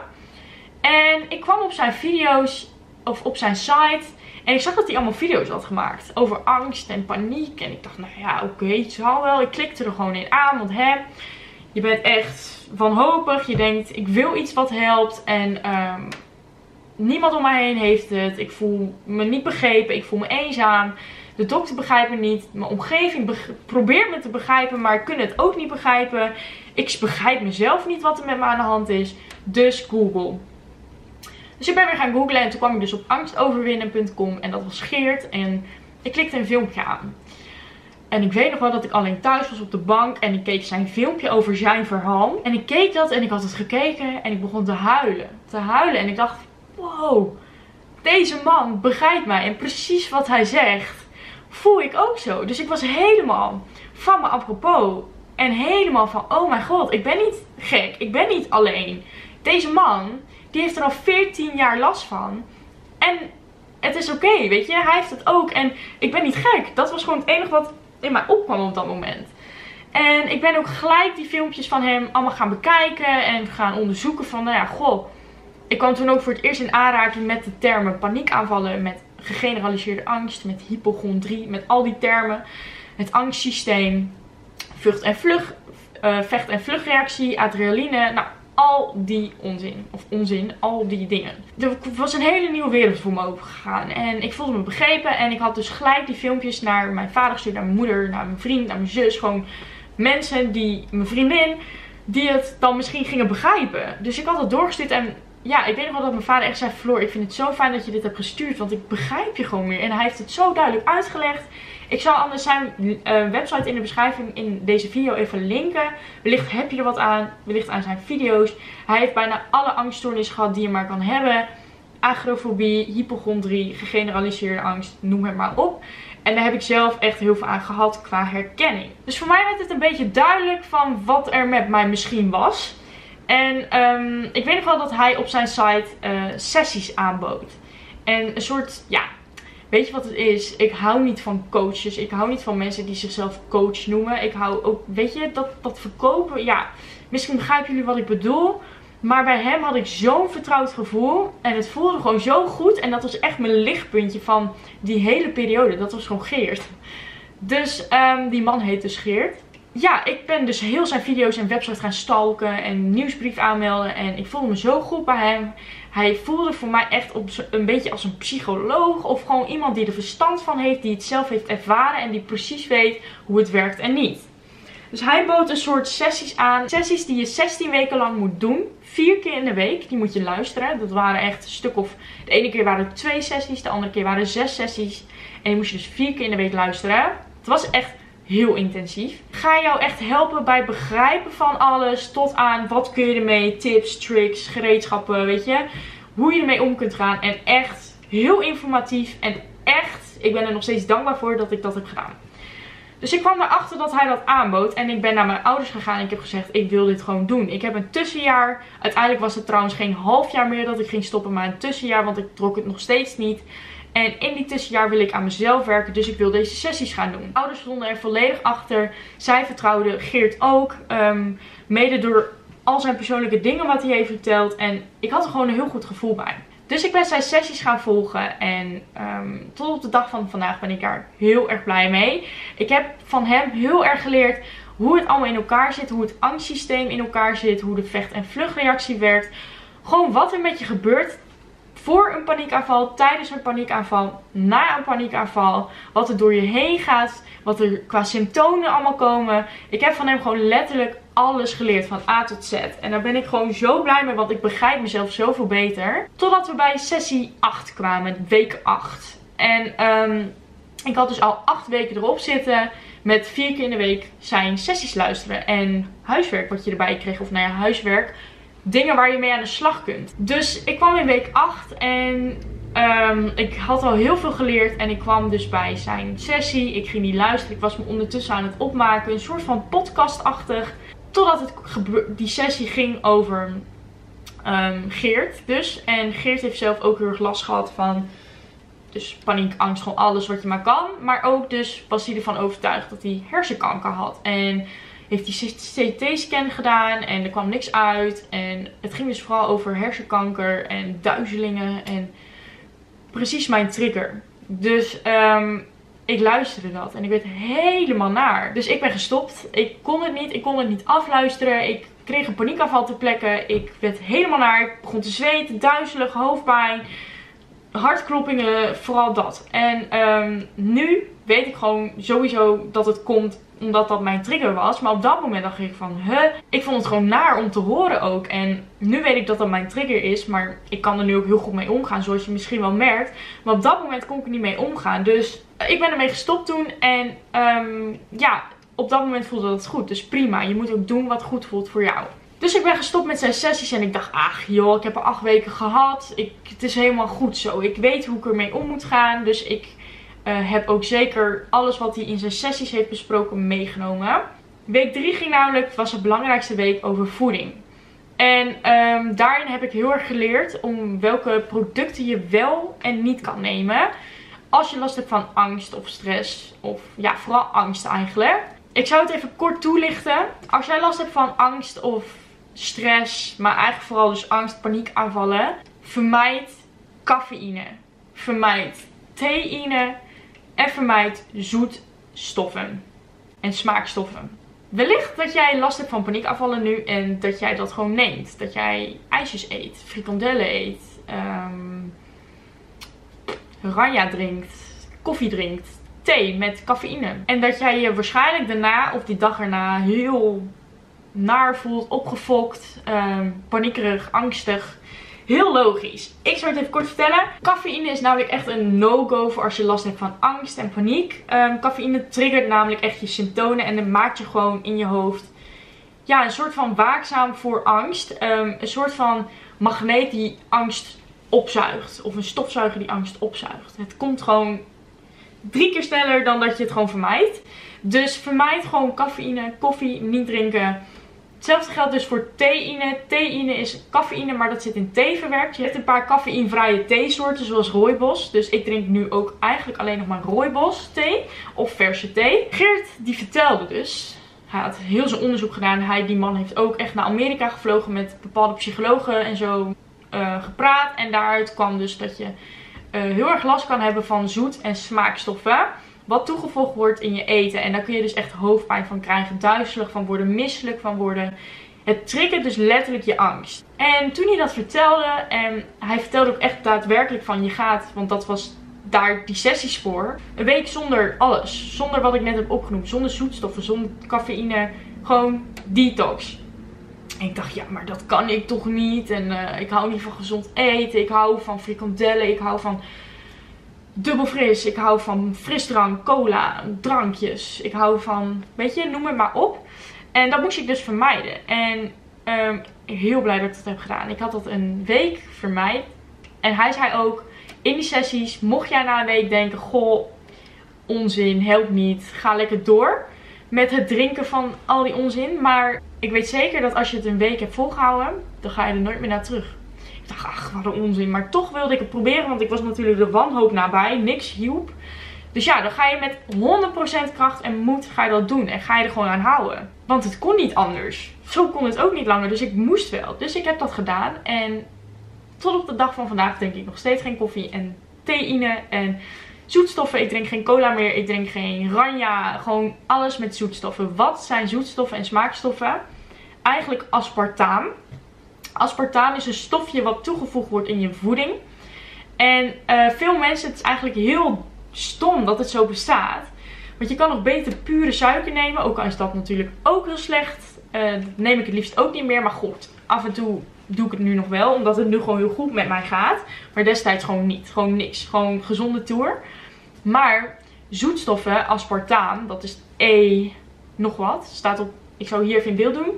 En ik kwam op zijn video's. Of op zijn site. En ik zag dat hij allemaal video's had gemaakt. Over angst en paniek. En ik dacht, nou ja, oké, okay, het zal wel. Ik klikte er gewoon in aan. Want hè, je bent echt wanhopig. Je denkt, ik wil iets wat helpt. En um, niemand om mij heen heeft het. Ik voel me niet begrepen. Ik voel me eenzaam. De dokter begrijpt me niet. Mijn omgeving probeert me te begrijpen. Maar ik kan het ook niet begrijpen. Ik begrijp mezelf niet wat er met me aan de hand is. Dus Google. Dus ik ben weer gaan googlen. En toen kwam ik dus op angstoverwinnen punt com. En dat was Geert. En ik klikte een filmpje aan. En ik weet nog wel dat ik alleen thuis was op de bank. En ik keek zijn filmpje over zijn verhaal. En ik keek dat en ik had het gekeken. En ik begon te huilen. Te huilen. En ik dacht, wow. Deze man begrijpt mij. En precies wat hij zegt, voel ik ook zo. Dus ik was helemaal van me apropos. En helemaal van, oh mijn god, ik ben niet gek. Ik ben niet alleen. Deze man, die heeft er al veertien jaar last van. En het is oké, okay, weet je. Hij heeft het ook. En ik ben niet gek. Dat was gewoon het enige wat in mij opkwam op dat moment. En ik ben ook gelijk die filmpjes van hem allemaal gaan bekijken. En gaan onderzoeken van, nou ja, goh. Ik kwam toen ook voor het eerst in aanraking met de termen paniekaanvallen. Met gegeneraliseerde angst. Met hypochondrie. Met al die termen. Het angstsysteem. Vlucht en vlug. Uh, vecht- en vluchtreactie. Adrenaline. Nou, al die onzin. Of onzin. Al die dingen. Er was een hele nieuwe wereld voor me opengegaan. En ik voelde me begrepen. En ik had dus gelijk die filmpjes naar mijn vader gestuurd. Naar mijn moeder. Naar mijn vriend. Naar mijn zus. Gewoon mensen die... Mijn vriendin. Die het dan misschien gingen begrijpen. Dus ik had het doorgestuurd. En ja, ik weet nog wel dat mijn vader echt zei, Floor, ik vind het zo fijn dat je dit hebt gestuurd. Want ik begrijp je gewoon meer. En hij heeft het zo duidelijk uitgelegd. Ik zal anders zijn uh, website in de beschrijving in deze video even linken. Wellicht heb je er wat aan. Wellicht aan zijn video's. Hij heeft bijna alle angststoornissen gehad die je maar kan hebben. Agrofobie, hypochondrie, gegeneraliseerde angst, noem het maar op. En daar heb ik zelf echt heel veel aan gehad qua herkenning. Dus voor mij werd het een beetje duidelijk van wat er met mij misschien was. En um, ik weet nog wel dat hij op zijn site uh, sessies aanbood. En een soort, ja, weet je wat het is? Ik hou niet van coaches. Ik hou niet van mensen die zichzelf coach noemen. Ik hou ook, weet je, dat, dat verkopen. Ja, misschien begrijpen jullie wat ik bedoel. Maar bij hem had ik zo'n vertrouwd gevoel. En het voelde gewoon zo goed. En dat was echt mijn lichtpuntje van die hele periode. Dat was gewoon Geert. Dus um, die man heet dus Geert. Ja, ik ben dus heel zijn video's en website gaan stalken en nieuwsbrief aanmelden. En ik voelde me zo goed bij hem. Hij voelde voor mij echt op een beetje als een psycholoog. Of gewoon iemand die er verstand van heeft, die het zelf heeft ervaren. En die precies weet hoe het werkt en niet. Dus hij bood een soort sessies aan. Sessies die je zestien weken lang moet doen. Vier keer in de week. Die moet je luisteren. Dat waren echt een stuk of... De ene keer waren het twee sessies. De andere keer waren het zes sessies. En die moest je dus vier keer in de week luisteren. Het was echt heel intensief. Ik ga jou echt helpen bij het begrijpen van alles. Tot aan wat kun je ermee. Tips, tricks, gereedschappen. Weet je. Hoe je ermee om kunt gaan. En echt heel informatief. En echt, ik ben er nog steeds dankbaar voor dat ik dat heb gedaan. Dus ik kwam erachter dat hij dat aanbood. En ik ben naar mijn ouders gegaan en ik heb gezegd, ik wil dit gewoon doen. Ik heb een tussenjaar. Uiteindelijk was het trouwens geen half jaar meer dat ik ging stoppen, maar een tussenjaar. Want ik trok het nog steeds niet. En in die tussenjaar wil ik aan mezelf werken. Dus ik wil deze sessies gaan doen. Mijn ouders stonden er volledig achter. Zij vertrouwden Geert ook. Um, mede door al zijn persoonlijke dingen wat hij heeft verteld. En ik had er gewoon een heel goed gevoel bij. Dus ik ben zijn sessies gaan volgen en um, tot op de dag van vandaag ben ik daar heel erg blij mee. Ik heb van hem heel erg geleerd hoe het allemaal in elkaar zit, hoe het angstsysteem in elkaar zit, hoe de vecht- en vluchtreactie werkt. Gewoon wat er met je gebeurt voor een paniekaanval, tijdens een paniekaanval, na een paniekaanval. Wat er door je heen gaat, wat er qua symptomen allemaal komen. Ik heb van hem gewoon letterlijk alles geleerd van A tot Z. En daar ben ik gewoon zo blij mee, want ik begrijp mezelf zoveel beter. Totdat we bij sessie acht kwamen, week acht. En um, ik had dus al acht weken erop zitten met vier keer in de week zijn sessies luisteren. En huiswerk wat je erbij kreeg, of nou ja, huiswerk. Dingen waar je mee aan de slag kunt. Dus ik kwam in week acht en um, ik had al heel veel geleerd. En ik kwam dus bij zijn sessie. Ik ging die luisteren. Ik was me ondertussen aan het opmaken. Een soort van podcastachtig. Totdat het die sessie ging over um, Geert dus. En Geert heeft zelf ook heel erg last gehad van dus paniek, angst, gewoon alles wat je maar kan. Maar ook dus was hij ervan overtuigd dat hij hersenkanker had. En heeft hij C T-scan gedaan en er kwam niks uit. En het ging dus vooral over hersenkanker en duizelingen. En precies mijn trigger. Dus um, ik luisterde dat en ik werd helemaal naar. Dus ik ben gestopt. Ik kon het niet. Ik kon het niet afluisteren. Ik kreeg een paniekaanval ter plekke. Ik werd helemaal naar. Ik begon te zweten, duizelig, hoofdpijn, hartkloppingen, vooral dat. En um, nu weet ik gewoon sowieso dat het komt omdat dat mijn trigger was. Maar op dat moment dacht ik van, huh? Ik vond het gewoon naar om te horen ook. En nu weet ik dat dat mijn trigger is. Maar ik kan er nu ook heel goed mee omgaan. Zoals je misschien wel merkt. Maar op dat moment kon ik er niet mee omgaan. Dus ik ben ermee gestopt toen. En um, ja, op dat moment voelde dat goed. Dus prima. Je moet ook doen wat goed voelt voor jou. Dus ik ben gestopt met zijn sessies. En ik dacht, ach joh, ik heb er acht weken gehad. Ik, het is helemaal goed zo. Ik weet hoe ik ermee om moet gaan. Dus ik Uh, heb ook zeker alles wat hij in zijn sessies heeft besproken meegenomen. Week drie ging namelijk, was de belangrijkste week over voeding. En um, daarin heb ik heel erg geleerd om welke producten je wel en niet kan nemen. Als je last hebt van angst of stress. Of ja, vooral angst eigenlijk. Ik zou het even kort toelichten. Als jij last hebt van angst of stress, maar eigenlijk vooral dus angst, paniekaanvallen. Vermijd cafeïne. Vermijd theïne. En vermijd zoetstoffen en smaakstoffen. Wellicht dat jij last hebt van paniekaanvallen nu en dat jij dat gewoon neemt. Dat jij ijsjes eet, frikandellen eet, um, oranje drinkt, koffie drinkt, thee met cafeïne. En dat jij je waarschijnlijk daarna of die dag erna heel naar voelt, opgefokt, um, paniekerig, angstig. Heel logisch. Ik zal het even kort vertellen. Cafeïne is namelijk echt een no-go voor als je last hebt van angst en paniek. Um, cafeïne triggert namelijk echt je symptomen en dan maakt je gewoon in je hoofd ja, een soort van waakzaam voor angst. Um, een soort van magneet die angst opzuigt. Of een stofzuiger die angst opzuigt. Het komt gewoon drie keer sneller dan dat je het gewoon vermijdt. Dus vermijd gewoon cafeïne, koffie, niet drinken. Hetzelfde geldt dus voor theïne. Theïne is cafeïne, maar dat zit in thee verwerkt. Je hebt een paar cafeïnvrije theesoorten, zoals rooibos. Dus ik drink nu ook eigenlijk alleen nog maar rooibos thee of verse thee. Geert, die vertelde dus, hij had heel zijn onderzoek gedaan. Hij, die man heeft ook echt naar Amerika gevlogen met bepaalde psychologen en zo uh, gepraat. En daaruit kwam dus dat je uh, heel erg last kan hebben van zoet- en smaakstoffen. Wat toegevoegd wordt in je eten. En daar kun je dus echt hoofdpijn van krijgen. Duizelig van worden. Misselijk van worden. Het triggert dus letterlijk je angst. En toen hij dat vertelde. En hij vertelde ook echt daadwerkelijk van je gaat. Want dat was daar die sessies voor. Een week zonder alles. Zonder wat ik net heb opgenoemd. Zonder zoetstoffen, zonder cafeïne. Gewoon detox. En ik dacht, ja, maar dat kan ik toch niet. En uh, ik hou niet van gezond eten. Ik hou van frikandellen. Ik hou van dubbel fris. Ik hou van frisdrank, cola, drankjes. Ik hou van, weet je, noem het maar op. En dat moest ik dus vermijden. En um, heel blij dat ik dat heb gedaan. Ik had dat een week vermijd. En hij zei ook, in die sessies, mocht jij na een week denken, goh, onzin, helpt niet. Ga lekker door met het drinken van al die onzin. Maar ik weet zeker dat als je het een week hebt volgehouden, dan ga je er nooit meer naar terug. Ik dacht, ach, wat een onzin. Maar toch wilde ik het proberen, want ik was natuurlijk de wanhoop nabij. Niks hielp. Dus ja, dan ga je met honderd procent kracht en moed ga je dat doen. En ga je er gewoon aan houden. Want het kon niet anders. Zo kon het ook niet langer. Dus ik moest wel. Dus ik heb dat gedaan. En tot op de dag van vandaag drink ik nog steeds geen koffie en theïne en zoetstoffen. Ik drink geen cola meer. Ik drink geen ranja. Gewoon alles met zoetstoffen. Wat zijn zoetstoffen en smaakstoffen? Eigenlijk aspartaam. Aspartaam is een stofje wat toegevoegd wordt in je voeding. En uh, veel mensen, het is eigenlijk heel stom dat het zo bestaat. Want je kan nog beter pure suiker nemen. Ook al is dat natuurlijk ook heel slecht. Uh, dat neem ik het liefst ook niet meer. Maar goed, af en toe doe ik het nu nog wel. Omdat het nu gewoon heel goed met mij gaat. Maar destijds gewoon niet. Gewoon niks. Gewoon gezonde tour. Maar zoetstoffen, aspartaam, dat is E nog wat. Staat op, ik zou hier even in beeld doen.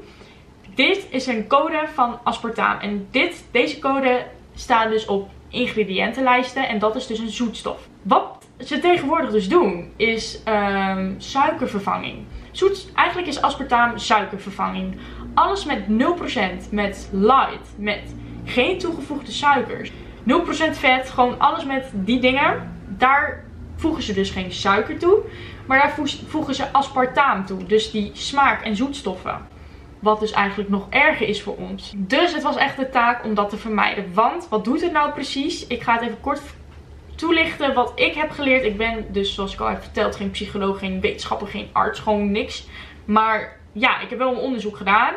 Dit is een code van aspartaam. En dit, deze code staat dus op ingrediëntenlijsten. En dat is dus een zoetstof. Wat ze tegenwoordig dus doen, is um, suikervervanging. Zoet, eigenlijk is aspartaam suikervervanging. Alles met nul procent, met light, met geen toegevoegde suikers. nul procent vet, gewoon alles met die dingen. Daar voegen ze dus geen suiker toe. Maar daar voegen ze aspartaam toe. Dus die smaak en zoetstoffen. Wat dus eigenlijk nog erger is voor ons. Dus het was echt de taak om dat te vermijden. Want wat doet het nou precies? Ik ga het even kort toelichten wat ik heb geleerd. Ik ben dus, zoals ik al heb verteld, geen psycholoog, geen wetenschapper, geen arts. Gewoon niks. Maar ja, ik heb wel een onderzoek gedaan.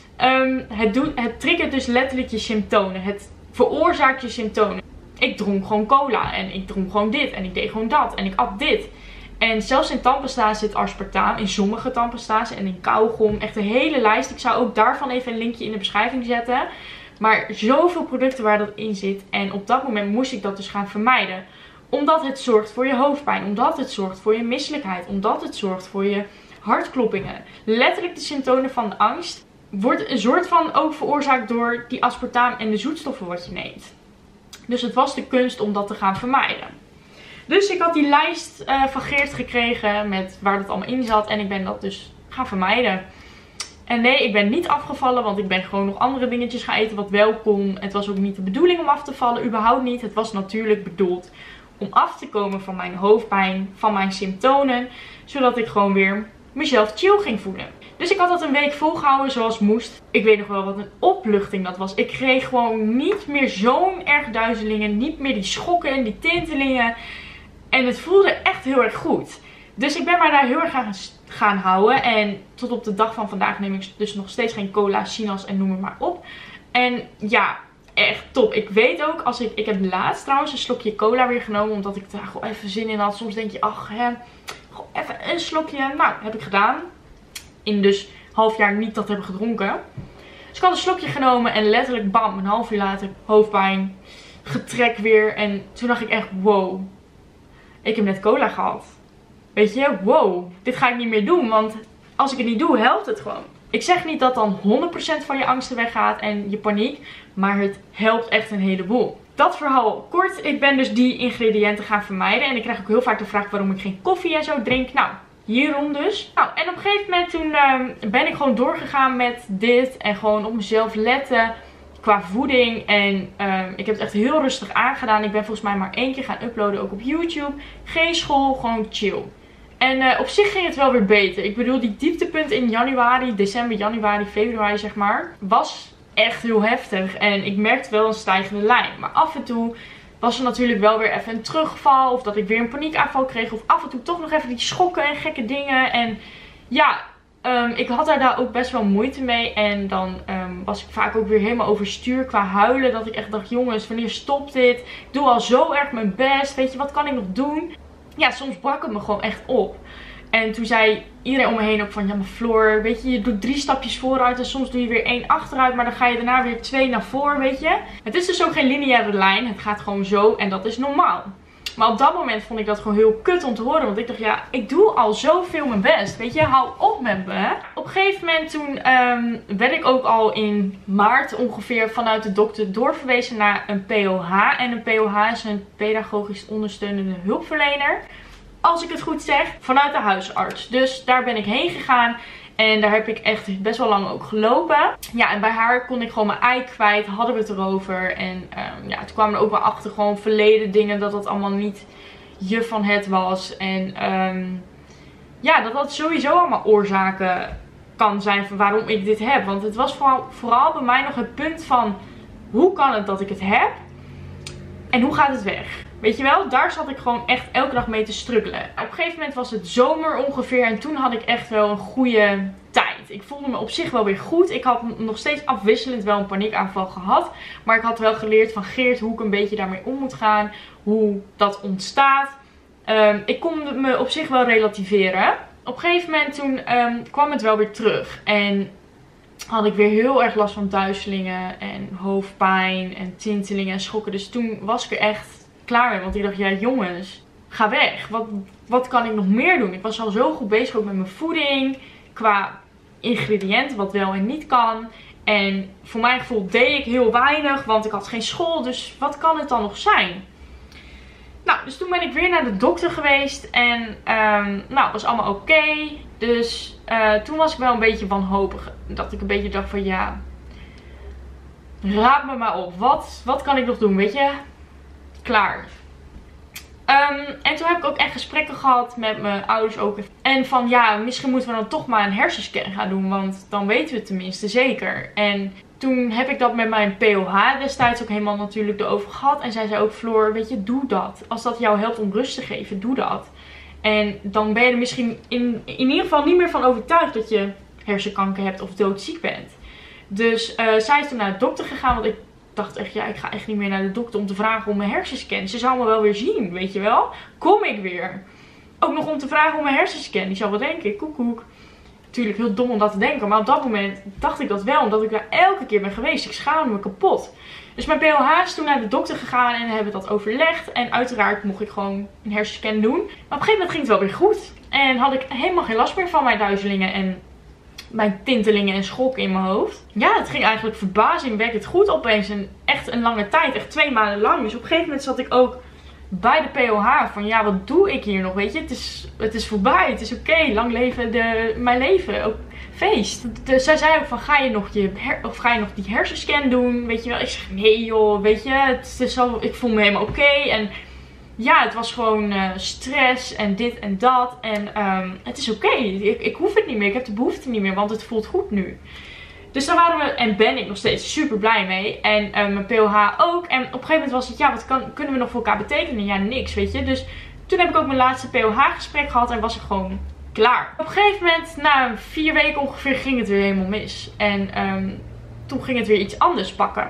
Um, het, doet, het triggert dus letterlijk je symptomen. Het veroorzaakt je symptomen. Ik dronk gewoon cola. En ik dronk gewoon dit. En ik deed gewoon dat. En ik at dit. En zelfs in tandpasta zit aspartaam. In sommige tandpasta's. En in kauwgom. Echt een hele lijst. Ik zou ook daarvan even een linkje in de beschrijving zetten. Maar zoveel producten waar dat in zit. En op dat moment moest ik dat dus gaan vermijden. Omdat het zorgt voor je hoofdpijn. Omdat het zorgt voor je misselijkheid. Omdat het zorgt voor je hartkloppingen. Letterlijk de symptomen van de angst wordt een soort van ook veroorzaakt door die aspartaam en de zoetstoffen wat je neemt. Dus het was de kunst om dat te gaan vermijden. Dus ik had die lijst uh, van Geert gekregen met waar dat allemaal in zat. En ik ben dat dus gaan vermijden. En nee, ik ben niet afgevallen, want ik ben gewoon nog andere dingetjes gaan eten wat wel kon. Het was ook niet de bedoeling om af te vallen, überhaupt niet. Het was natuurlijk bedoeld om af te komen van mijn hoofdpijn, van mijn symptomen. Zodat ik gewoon weer mezelf chill ging voelen. Dus ik had dat een week volgehouden zoals moest. Ik weet nog wel wat een opluchting dat was. Ik kreeg gewoon niet meer zo'n erg duizelingen. Niet meer die schokken en die tintelingen. En het voelde echt heel erg goed. Dus ik ben mij daar heel erg aan gaan houden. En tot op de dag van vandaag neem ik dus nog steeds geen cola, sinaas en noem het maar op. En ja, echt top. Ik weet ook, als ik, ik heb laatst trouwens een slokje cola weer genomen. Omdat ik daar gewoon even zin in had. Soms denk je, ach hè, gewoon even een slokje. Nou, heb ik gedaan. In dus half jaar niet dat hebben gedronken. Dus ik had een slokje genomen en letterlijk bam, een half uur later hoofdpijn, getrek weer. En toen dacht ik echt, wow, ik heb net cola gehad. Weet je, wow, dit ga ik niet meer doen, want als ik het niet doe, helpt het gewoon. Ik zeg niet dat dan honderd procent van je angsten weggaat en je paniek, maar het helpt echt een heleboel. Dat verhaal kort, ik ben dus die ingrediënten gaan vermijden. En ik krijg ook heel vaak de vraag waarom ik geen koffie en zo drink. Nou, hierom dus. Nou, en op een gegeven moment toen uh, ben ik gewoon doorgegaan met dit. En gewoon op mezelf letten qua voeding. En uh, ik heb het echt heel rustig aangedaan. Ik ben volgens mij maar één keer gaan uploaden, ook op YouTube. Geen school, gewoon chill. En uh, op zich ging het wel weer beter. Ik bedoel, die dieptepunt in januari, december, januari, februari zeg maar, was echt heel heftig. En ik merkte wel een stijgende lijn. Maar af en toe was er natuurlijk wel weer even een terugval. Of dat ik weer een paniekaanval kreeg. Of af en toe toch nog even die schokken en gekke dingen. En ja, Um, ik had daar, daar ook best wel moeite mee. En dan um, was ik vaak ook weer helemaal overstuur qua huilen. Dat ik echt dacht, jongens, wanneer stopt dit? Ik doe al zo erg mijn best. Weet je, wat kan ik nog doen? Ja, soms brak het me gewoon echt op. En toen zei iedereen om me heen ook van, ja maar Floor, weet je, je doet drie stapjes vooruit en soms doe je weer één achteruit. Maar dan ga je daarna weer twee naar voren, weet je. Het is dus ook geen lineaire lijn. Het gaat gewoon zo en dat is normaal. Maar op dat moment vond ik dat gewoon heel kut om te horen. Want ik dacht, ja, ik doe al zoveel mijn best. Weet je, hou op met me. Op een gegeven moment toen um, werd ik ook al in maart ongeveer vanuit de dokter doorverwezen naar een P O H. En een P O H is een pedagogisch ondersteunende hulpverlener. Als ik het goed zeg, vanuit de huisarts. Dus daar ben ik heen gegaan. En daar heb ik echt best wel lang ook gelopen. Ja, en bij haar kon ik gewoon mijn ei kwijt. Hadden we het erover. En um, ja, toen kwamen er ook wel achter gewoon verleden dingen. Dat dat allemaal niet je van het was. En um, ja, dat dat sowieso allemaal oorzaken kan zijn van waarom ik dit heb. Want het was vooral, vooral bij mij nog het punt van, hoe kan het dat ik het heb? En hoe gaat het weg? Weet je wel, daar zat ik gewoon echt elke dag mee te struggelen. Op een gegeven moment was het zomer ongeveer en toen had ik echt wel een goede tijd. Ik voelde me op zich wel weer goed. Ik had nog steeds afwisselend wel een paniekaanval gehad. Maar ik had wel geleerd van Geert hoe ik een beetje daarmee om moet gaan. Hoe dat ontstaat. Um, ik kon me op zich wel relativeren. Op een gegeven moment toen um, kwam het wel weer terug. En had ik weer heel erg last van duizelingen en hoofdpijn en tintelingen en schokken. Dus toen was ik er echt klaar mee. Want ik dacht, ja jongens, ga weg. Wat, wat kan ik nog meer doen? Ik was al zo goed bezig ook met mijn voeding. Qua ingrediënten, wat wel en niet kan. En voor mijn gevoel deed ik heel weinig. Want ik had geen school. Dus wat kan het dan nog zijn? Nou, dus toen ben ik weer naar de dokter geweest. En um, nou, het was allemaal oké. Okay. Dus uh, toen was ik wel een beetje wanhopig. Dat ik een beetje dacht van ja, raad me maar op. Wat, wat kan ik nog doen, weet je? Klaar. Um, en toen heb ik ook echt gesprekken gehad met mijn ouders ook. En van ja, misschien moeten we dan toch maar een hersenscan gaan doen. Want dan weten we het tenminste zeker. En toen heb ik dat met mijn P O H destijds ook helemaal natuurlijk erover gehad. En zij zei ook, Floor, weet je, doe dat. Als dat jou helpt om rust te geven, doe dat. En dan ben je er misschien in, in ieder geval niet meer van overtuigd dat je hersenkanker hebt of doodziek bent. Dus uh, zij is toen naar de dokter gegaan, want ik dacht echt, ja, ik ga echt niet meer naar de dokter om te vragen om mijn hersenscan. Ze zou me wel weer zien, weet je wel. Kom ik weer. Ook nog om te vragen om mijn hersenscan. Die zou wel denken, koekoek. Natuurlijk heel dom om dat te denken, maar op dat moment dacht ik dat wel, omdat ik daar elke keer ben geweest. Ik schaamde me kapot. Dus mijn P O H is toen naar de dokter gegaan en hebben dat overlegd. En uiteraard mocht ik gewoon een hersenscan doen. Maar op een gegeven moment ging het wel weer goed. En had ik helemaal geen last meer van mijn duizelingen en mijn tintelingen en schokken in mijn hoofd. Ja, het ging eigenlijk verbazingwekkend goed opeens. En echt een lange tijd, echt twee maanden lang. Dus op een gegeven moment zat ik ook bij de P O H van ja, wat doe ik hier nog, weet je. Het is, het is voorbij, het is oké, okay. Lang leven de, mijn leven, ook feest. Dus zij zei ook van, ga je nog je her, of ga je nog die hersenscan doen, weet je wel. Ik zeg, nee joh, weet je, het is zo, ik voel me helemaal oké. Okay. En ja, het was gewoon uh, stress en dit en dat. En um, het is oké, okay. ik, ik hoef het niet meer, ik heb de behoefte niet meer, want het voelt goed nu. Dus daar waren we en ben ik nog steeds super blij mee. En uh, mijn P O H ook. En op een gegeven moment was het, ja, wat kan, kunnen we nog voor elkaar betekenen? Ja, niks, weet je. Dus toen heb ik ook mijn laatste P O H gesprek gehad en was ik gewoon klaar. Op een gegeven moment, na vier weken ongeveer, ging het weer helemaal mis. En um, toen ging het weer iets anders pakken.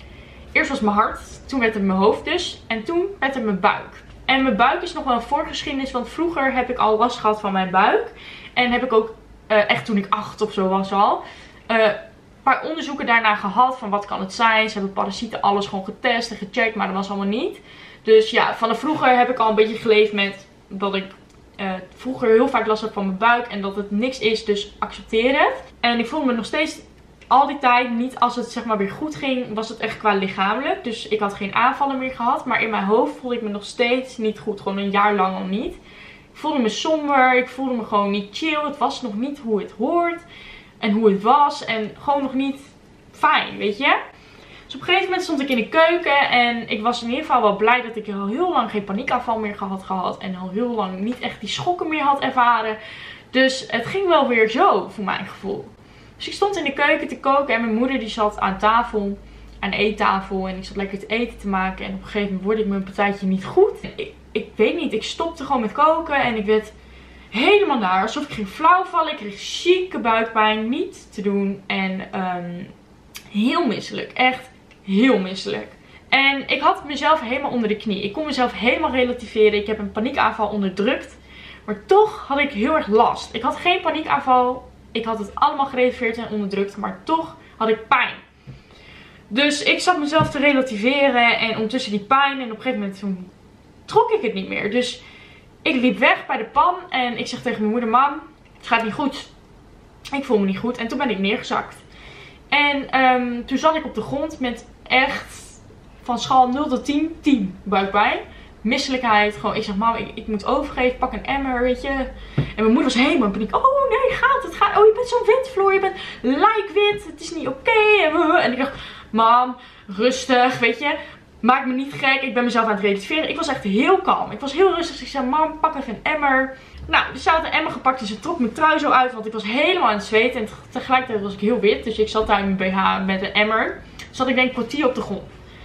Eerst was mijn hart, toen werd het mijn hoofd dus. En toen werd het mijn buik. En mijn buik is nog wel een voorgeschiedenis, want vroeger heb ik al last gehad van mijn buik. En heb ik ook, uh, echt toen ik acht of zo was al, Uh, een paar onderzoeken daarna gehad van wat kan het zijn. Ze hebben parasieten alles gewoon getest en gecheckt, maar dat was allemaal niet. Dus ja, vanaf vroeger heb ik al een beetje geleefd met dat ik uh, vroeger heel vaak last had van mijn buik en dat het niks is, dus accepteer het. En ik voelde me nog steeds al die tijd niet, als het zeg maar weer goed ging, was het echt qua lichamelijk. Dus ik had geen aanvallen meer gehad, maar in mijn hoofd voelde ik me nog steeds niet goed, gewoon een jaar lang al niet. Ik voelde me somber, ik voelde me gewoon niet chill, het was nog niet hoe het hoort. En hoe het was. En gewoon nog niet fijn, weet je. Dus op een gegeven moment stond ik in de keuken. En ik was in ieder geval wel blij dat ik al heel lang geen paniekaanval meer had gehad. En al heel lang niet echt die schokken meer had ervaren. Dus het ging wel weer zo, voor mijn gevoel. Dus ik stond in de keuken te koken. En mijn moeder die zat aan tafel. Aan de eettafel. En ik zat lekker te eten te maken. En op een gegeven moment word ik mijn partijtje niet goed. Ik, ik weet niet, ik stopte gewoon met koken. En ik werd helemaal naar. Alsof ik ging flauwvallen. Ik kreeg zieke buikpijn. Niet te doen. En um, heel misselijk. Echt heel misselijk. En ik had mezelf helemaal onder de knie. Ik kon mezelf helemaal relativeren. Ik heb een paniekaanval onderdrukt. Maar toch had ik heel erg last. Ik had geen paniekaanval. Ik had het allemaal gerelativeerd en onderdrukt. Maar toch had ik pijn. Dus ik zat mezelf te relativeren. En ondertussen die pijn. En op een gegeven moment toen trok ik het niet meer. Dus ik liep weg bij de pan. En ik zeg tegen mijn moeder: mam, het gaat niet goed. Ik voel me niet goed. En toen ben ik neergezakt. En um, toen zat ik op de grond met echt van schaal nul tot tien, tien buikpijn. Misselijkheid. Gewoon, ik zeg: mam, ik, ik moet overgeven. Pak een emmer, weet je. En mijn moeder was helemaal in paniek. Oh nee, gaat het? Gaat. Oh, je bent zo wit, Floor. Je bent lijkwit. Het is niet oké. Okay. En ik dacht: mam, rustig, weet je. Maak me niet gek. Ik ben mezelf aan het relativeren. Ik was echt heel kalm. Ik was heel rustig. Dus ik zei: mam, pak even een emmer. Nou, dus ze had een emmer gepakt. En ze trok mijn trui zo uit. Want ik was helemaal aan het zweten. En tegelijkertijd was ik heel wit. Dus ik zat daar in mijn B H met een emmer. Zat ik denk een kwartier op de grond.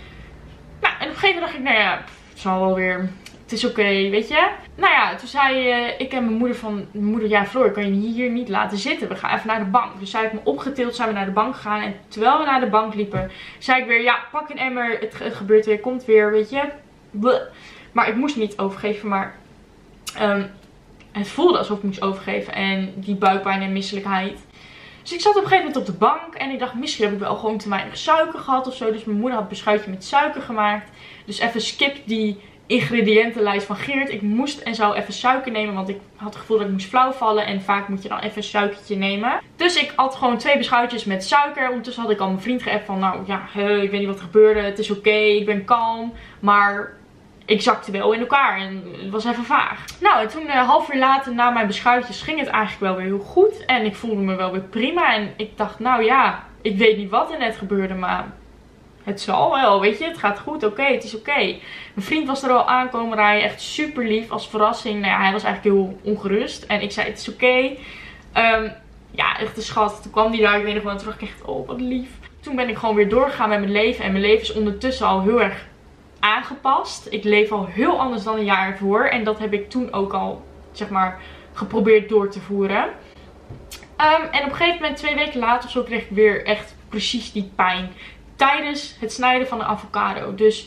Nou, en op een gegeven moment dacht ik: nou ja, het zal wel weer. Het is oké, okay, weet je. Nou ja, toen zei uh, ik en mijn moeder van... Mijn moeder: ja, Floor, ik kan je hier niet laten zitten. We gaan even naar de bank. Dus zij heeft me opgetild, zijn we naar de bank gegaan. En terwijl we naar de bank liepen, zei ik weer: ja, pak een emmer. Het, het gebeurt weer, komt weer, weet je. Bleh. Maar ik moest niet overgeven, maar... Um, het voelde alsof ik moest overgeven. En die buikpijn en misselijkheid. Dus ik zat op een gegeven moment op de bank. En ik dacht: misschien heb ik wel gewoon te weinig suiker gehad of zo. Dus mijn moeder had een beschuitje met suiker gemaakt. Dus even skip die ingrediëntenlijst van Geert. Ik moest en zou even suiker nemen. Want ik had het gevoel dat ik moest flauwvallen. En vaak moet je dan even een suikertje nemen. Dus ik had gewoon twee beschuitjes met suiker. Ondertussen had ik al mijn vriend geappt van: nou ja, ik weet niet wat er gebeurde. Het is oké, okay, ik ben kalm. Maar ik zakte wel in elkaar. En het was even vaag. Nou, en toen een uh, half uur later na mijn beschuitjes ging het eigenlijk wel weer heel goed. En ik voelde me wel weer prima. En ik dacht: nou ja, ik weet niet wat er net gebeurde, maar het zal wel, weet je. Het gaat goed, oké, okay, het is oké. Okay. Mijn vriend was er al aankomen rijden. Echt super lief als verrassing. Nou ja, hij was eigenlijk heel ongerust. En ik zei: het is oké. Okay. Um, ja, echt een schat. Toen kwam die daar, ik weet nog wel, en toen dacht ik echt: oh, wat lief. Toen ben ik gewoon weer doorgegaan met mijn leven. En mijn leven is ondertussen al heel erg aangepast. Ik leef al heel anders dan een jaar ervoor. En dat heb ik toen ook al, zeg maar, geprobeerd door te voeren. Um, en op een gegeven moment, twee weken later of zo, kreeg ik weer echt precies die pijn. Tijdens het snijden van de avocado. Dus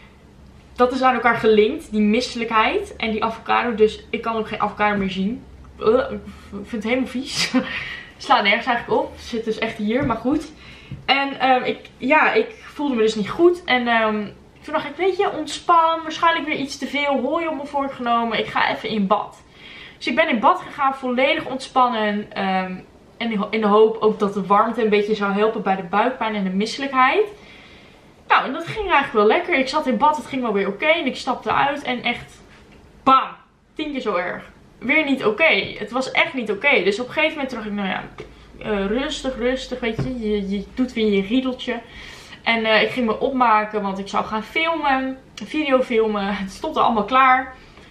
dat is aan elkaar gelinkt. Die misselijkheid en die avocado. Dus ik kan ook geen avocado meer zien. Uh, ik vind het helemaal vies. Slaat nergens eigenlijk op. Zit dus echt hier, maar goed. En um, ik, ja, ik voelde me dus niet goed. En um, toen dacht ik: weet je, ontspan. Waarschijnlijk weer iets te veel hooi op me voorgenomen. Ik ga even in bad. Dus ik ben in bad gegaan. Volledig ontspannen. Um, En in de hoop ook dat de warmte een beetje zou helpen bij de buikpijn en de misselijkheid. Nou, en dat ging eigenlijk wel lekker. Ik zat in bad, het ging wel weer oké. Okay, en ik stapte uit en echt, bam, tien keer zo erg. Weer niet oké. Okay. Het was echt niet oké. Okay. Dus op een gegeven moment dacht ik: nou ja, uh, rustig, rustig, weet je. Je, je doet weer je riedeltje. En uh, ik ging me opmaken, want ik zou gaan filmen. Een video filmen. Het stond er allemaal klaar.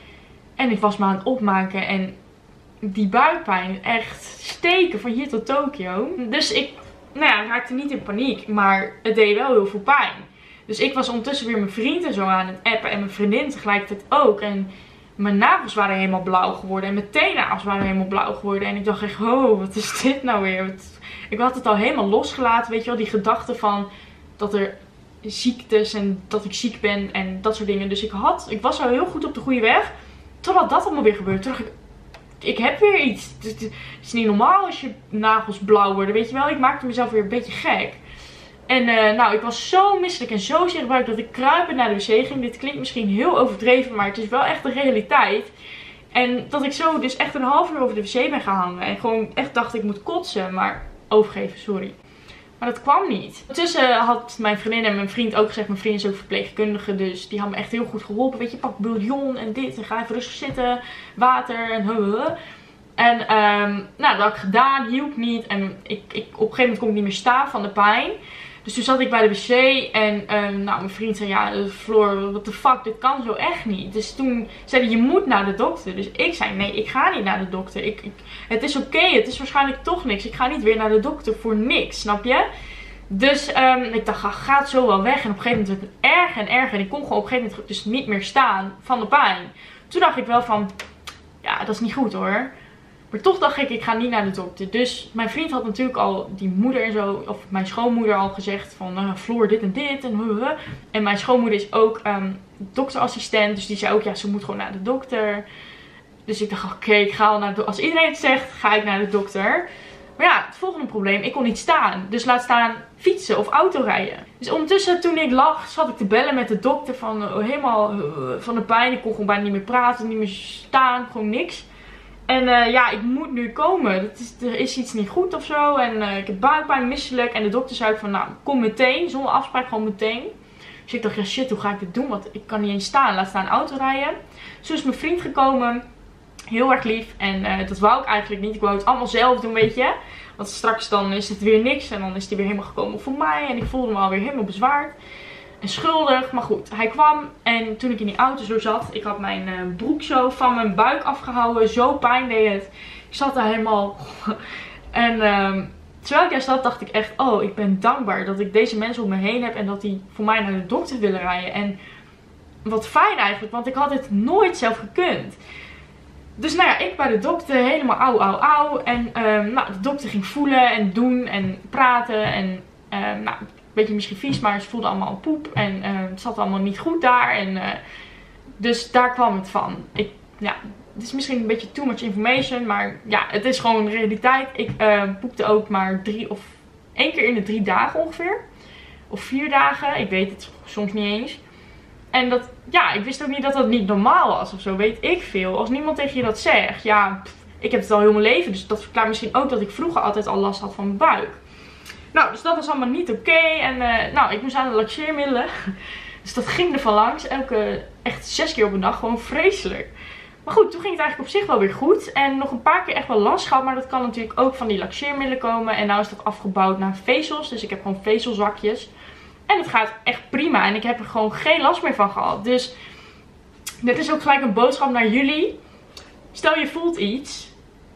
En ik was me aan het opmaken en die buikpijn echt steken van hier tot Tokio. Dus ik, nou ja, raakte niet in paniek, maar het deed wel heel veel pijn. Dus ik was ondertussen weer mijn vriend en zo aan het appen en mijn vriendin tegelijkertijd ook. En mijn nagels waren helemaal blauw geworden en mijn teennagels waren helemaal blauw geworden. En ik dacht echt: oh, wat is dit nou weer? Ik had het al helemaal losgelaten, weet je wel, die gedachte van dat er ziektes en dat ik ziek ben en dat soort dingen. Dus ik had, ik was al heel goed op de goede weg, totdat dat allemaal weer gebeurde. Toen dacht ik: ik heb weer iets. Het is niet normaal als je nagels blauw worden, weet je wel. Ik maakte mezelf weer een beetje gek. En uh, nou, ik was zo misselijk en zo zeer buik dat ik kruipend naar de wc ging. Dit klinkt misschien heel overdreven, maar het is wel echt de realiteit. En dat ik zo dus echt een half uur over de wc ben gaan hangen. En gewoon echt dacht: ik moet kotsen. Maar overgeven, sorry. Maar dat kwam niet. Ondertussen had mijn vriendin en mijn vriend ook gezegd. Mijn vriend is ook verpleegkundige, dus die had me echt heel goed geholpen. Weet je, pak bouillon en dit en ga even rustig zitten. Water en huh. En um, nou, dat had ik gedaan. Hielp niet. En ik, ik, op een gegeven moment kon ik niet meer staan van de pijn. Dus toen zat ik bij de wc en um, nou, mijn vriend zei: ja, Floor, what the fuck, dit kan zo echt niet. Dus toen zei hij: je moet naar de dokter. Dus ik zei: nee, ik ga niet naar de dokter. Ik, ik, het is oké, okay, het is waarschijnlijk toch niks. Ik ga niet weer naar de dokter voor niks, snap je? Dus um, ik dacht: ga het zo wel weg. En op een gegeven moment werd het erger en erger. En ik kon gewoon op een gegeven moment dus niet meer staan van de pijn. Toen dacht ik wel van: ja, dat is niet goed hoor. Maar toch dacht ik, ik ga niet naar de dokter. Dus mijn vriend had natuurlijk al die moeder en zo, of mijn schoonmoeder al gezegd van uh, Floor dit en dit. En, uh, en mijn schoonmoeder is ook um, dokterassistent. Dus die zei ook, ja, ze moet gewoon naar de dokter. Dus ik dacht, oké, okay, ik ga al naar de dokter. Als iedereen het zegt, ga ik naar de dokter. Maar ja, het volgende probleem, ik kon niet staan. Dus laat staan fietsen of autorijden. Dus ondertussen, toen ik lag, zat ik te bellen met de dokter van uh, helemaal uh, van de pijn. Ik kon gewoon bijna niet meer praten, niet meer staan, gewoon niks. En uh, ja, ik moet nu komen. Dat is, er is iets niet goed of zo. En uh, ik heb buikpijn, misselijk. En de dokter zei ook van, nou, kom meteen. Zonder afspraak, gewoon meteen. Dus ik dacht, ja shit, hoe ga ik dit doen? Want ik kan niet eens staan. Laat staan autorijden. Dus toen is mijn vriend gekomen. Heel erg lief. En uh, dat wou ik eigenlijk niet. Ik wou het allemaal zelf doen, weet je. Want straks dan is het weer niks. En dan is hij weer helemaal gekomen voor mij. En ik voelde me alweer helemaal bezwaard. En schuldig. Maar goed, hij kwam. En toen ik in die auto zo zat. Ik had mijn uh, broek zo van mijn buik afgehouden. Zo pijn deed het. Ik zat daar helemaal. En uh, terwijl ik daar zat, dacht ik echt. Oh, ik ben dankbaar dat ik deze mensen om me heen heb. En dat die voor mij naar de dokter willen rijden. En wat fijn eigenlijk. Want ik had het nooit zelf gekund. Dus nou ja, ik bij de dokter helemaal auw, auw, auw. En um, nou, de dokter ging voelen en doen en praten. En um, nou, een beetje misschien vies, maar ze voelde allemaal een poep. En uh, het zat allemaal niet goed daar. En, uh, dus daar kwam het van. Ik, ja, het is misschien een beetje too much information, maar ja, het is gewoon realiteit. Ik uh, poepte ook maar drie of één keer in de drie dagen ongeveer. Of vier dagen, ik weet het soms niet eens. En dat, ja, ik wist ook niet dat dat niet normaal was of zo, weet ik veel. Als niemand tegen je dat zegt, ja, pff, ik heb het al heel mijn leven. Dus dat verklaart misschien ook dat ik vroeger altijd al last had van mijn buik. Nou, dus dat was allemaal niet oké. Okay. En uh, nou, ik moest aan de laxeermiddelen. Dus dat ging er van langs. Elke, echt zes keer op een dag, gewoon vreselijk. Maar goed, toen ging het eigenlijk op zich wel weer goed. En nog een paar keer echt wel last gehad. Maar dat kan natuurlijk ook van die laxeermiddelen komen. En nou is dat afgebouwd naar vezels. Dus ik heb gewoon vezelzakjes. En het gaat echt prima. En ik heb er gewoon geen last meer van gehad. Dus dit is ook gelijk een boodschap naar jullie. Stel je voelt iets.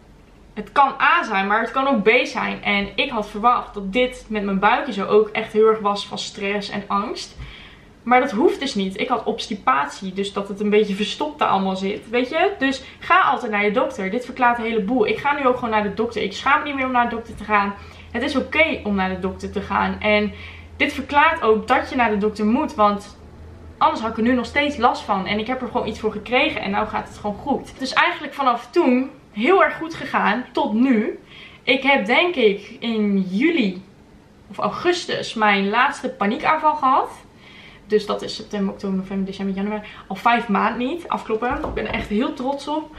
Het kan A zijn, maar het kan ook B zijn. En ik had verwacht dat dit met mijn buikje zo ook echt heel erg was van stress en angst. Maar dat hoeft dus niet. Ik had obstipatie. Dus dat het een beetje verstopt daar allemaal zit. Weet je? Dus ga altijd naar je dokter. Dit verklaart een heleboel. Ik ga nu ook gewoon naar de dokter. Ik schaam me niet meer om naar de dokter te gaan. Het is oké okay om naar de dokter te gaan. En dit verklaart ook dat je naar de dokter moet. Want anders had ik er nu nog steeds last van. En ik heb er gewoon iets voor gekregen. En nou gaat het gewoon goed. Dus eigenlijk vanaf toen heel erg goed gegaan. Tot nu. Ik heb denk ik in juli of augustus mijn laatste paniekaanval gehad. Dus dat is september, oktober, november, december, januari. Al vijf maanden niet. Afkloppen. Ik ben er echt heel trots op.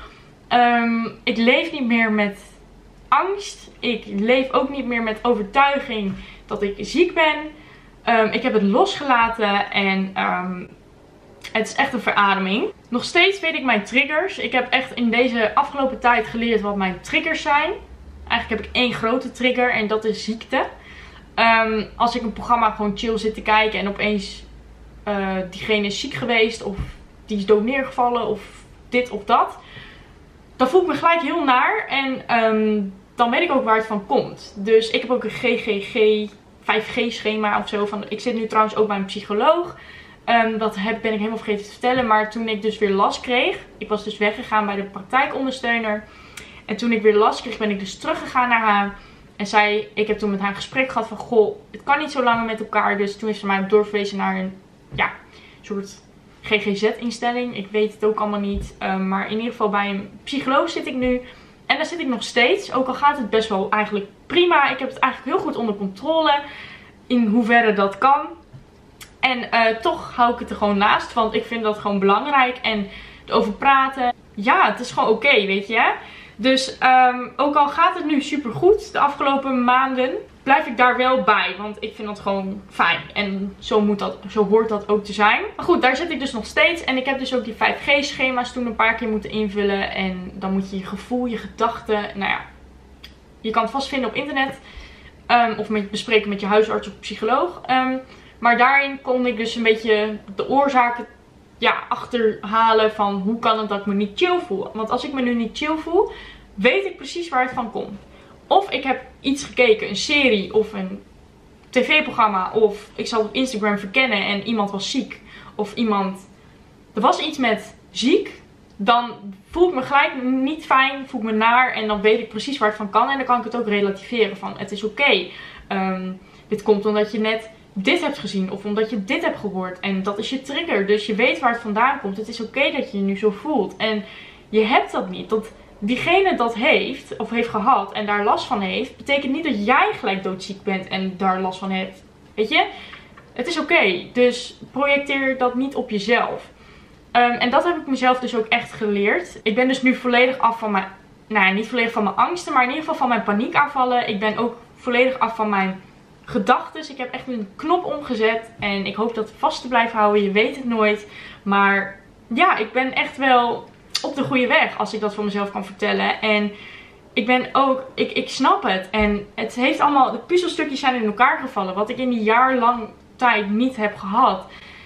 Um, ik leef niet meer met angst. Ik leef ook niet meer met overtuiging dat ik ziek ben. Um, ik heb het losgelaten en um, het is echt een verademing. Nog steeds weet ik mijn triggers. Ik heb echt in deze afgelopen tijd geleerd wat mijn triggers zijn. Eigenlijk heb ik één grote trigger en dat is ziekte. Um, als ik een programma gewoon chill zit te kijken en opeens uh, diegene is ziek geweest of die is dood neergevallen of dit of dat. Dan voel ik me gelijk heel naar en um, dan weet ik ook waar het van komt. Dus ik heb ook een G G G vijf G schema of zo. Van, ik zit nu trouwens ook bij een psycholoog. Um, dat heb, ben ik helemaal vergeten te vertellen. Maar toen ik dus weer last kreeg. Ik was dus weggegaan bij de praktijkondersteuner. En toen ik weer last kreeg ben ik dus teruggegaan naar haar. En zij, ik heb toen met haar een gesprek gehad van goh, het kan niet zo langer met elkaar. Dus toen heeft ze mij doorverwezen naar een ja, soort G G Z instelling. Ik weet het ook allemaal niet. Um, maar in ieder geval bij een psycholoog zit ik nu. En daar zit ik nog steeds. Ook al gaat het best wel eigenlijk prima. Ik heb het eigenlijk heel goed onder controle. In hoeverre dat kan. En uh, toch hou ik het er gewoon naast. Want ik vind dat gewoon belangrijk. En erover praten. Ja, het is gewoon oké, okay, weet je. Dus um, ook al gaat het nu super goed de afgelopen maanden. Blijf ik daar wel bij. Want ik vind dat gewoon fijn. En zo, moet dat, zo hoort dat ook te zijn. Maar goed, daar zit ik dus nog steeds. En ik heb dus ook die vijf G schema's toen een paar keer moeten invullen. En dan moet je je gevoel, je gedachten. Nou ja, je kan het vast vinden op internet. Um, of met, bespreken met je huisarts of psycholoog. Um, maar daarin kon ik dus een beetje de oorzaken ja, achterhalen van hoe kan het dat ik me niet chill voel. Want als ik me nu niet chill voel, weet ik precies waar het van komt. Of ik heb iets gekeken, een serie of een tv-programma. Of ik zal het op Instagram verkennen en iemand was ziek. Of iemand, er was iets met ziek. dan voel ik me gelijk niet fijn, voel ik me naar en dan weet ik precies waar het van kan. En dan kan ik het ook relativeren van het is oké. Okay. Um, dit komt omdat je net dit hebt gezien of omdat je dit hebt gehoord. En dat is je trigger. Dus je weet waar het vandaan komt. Het is oké okay dat je je nu zo voelt. En je hebt dat niet. Dat diegene dat heeft of heeft gehad en daar last van heeft, betekent niet dat jij gelijk doodziek bent en daar last van hebt. Weet je? Het is oké. Okay. Dus projecteer dat niet op jezelf. Um, en dat heb ik mezelf dus ook echt geleerd. Ik ben dus nu volledig af van mijn, nou ja, niet volledig van mijn angsten, maar in ieder geval van mijn paniekaanvallen. Ik ben ook volledig af van mijn gedachten. Ik heb echt een knop omgezet en ik hoop dat vast te blijven houden. Je weet het nooit. Maar ja, ik ben echt wel op de goede weg als ik dat voor mezelf kan vertellen. En ik ben ook, ik, ik snap het. En het heeft allemaal, de puzzelstukjes zijn in elkaar gevallen. Wat ik in die jaar lang tijd niet heb gehad.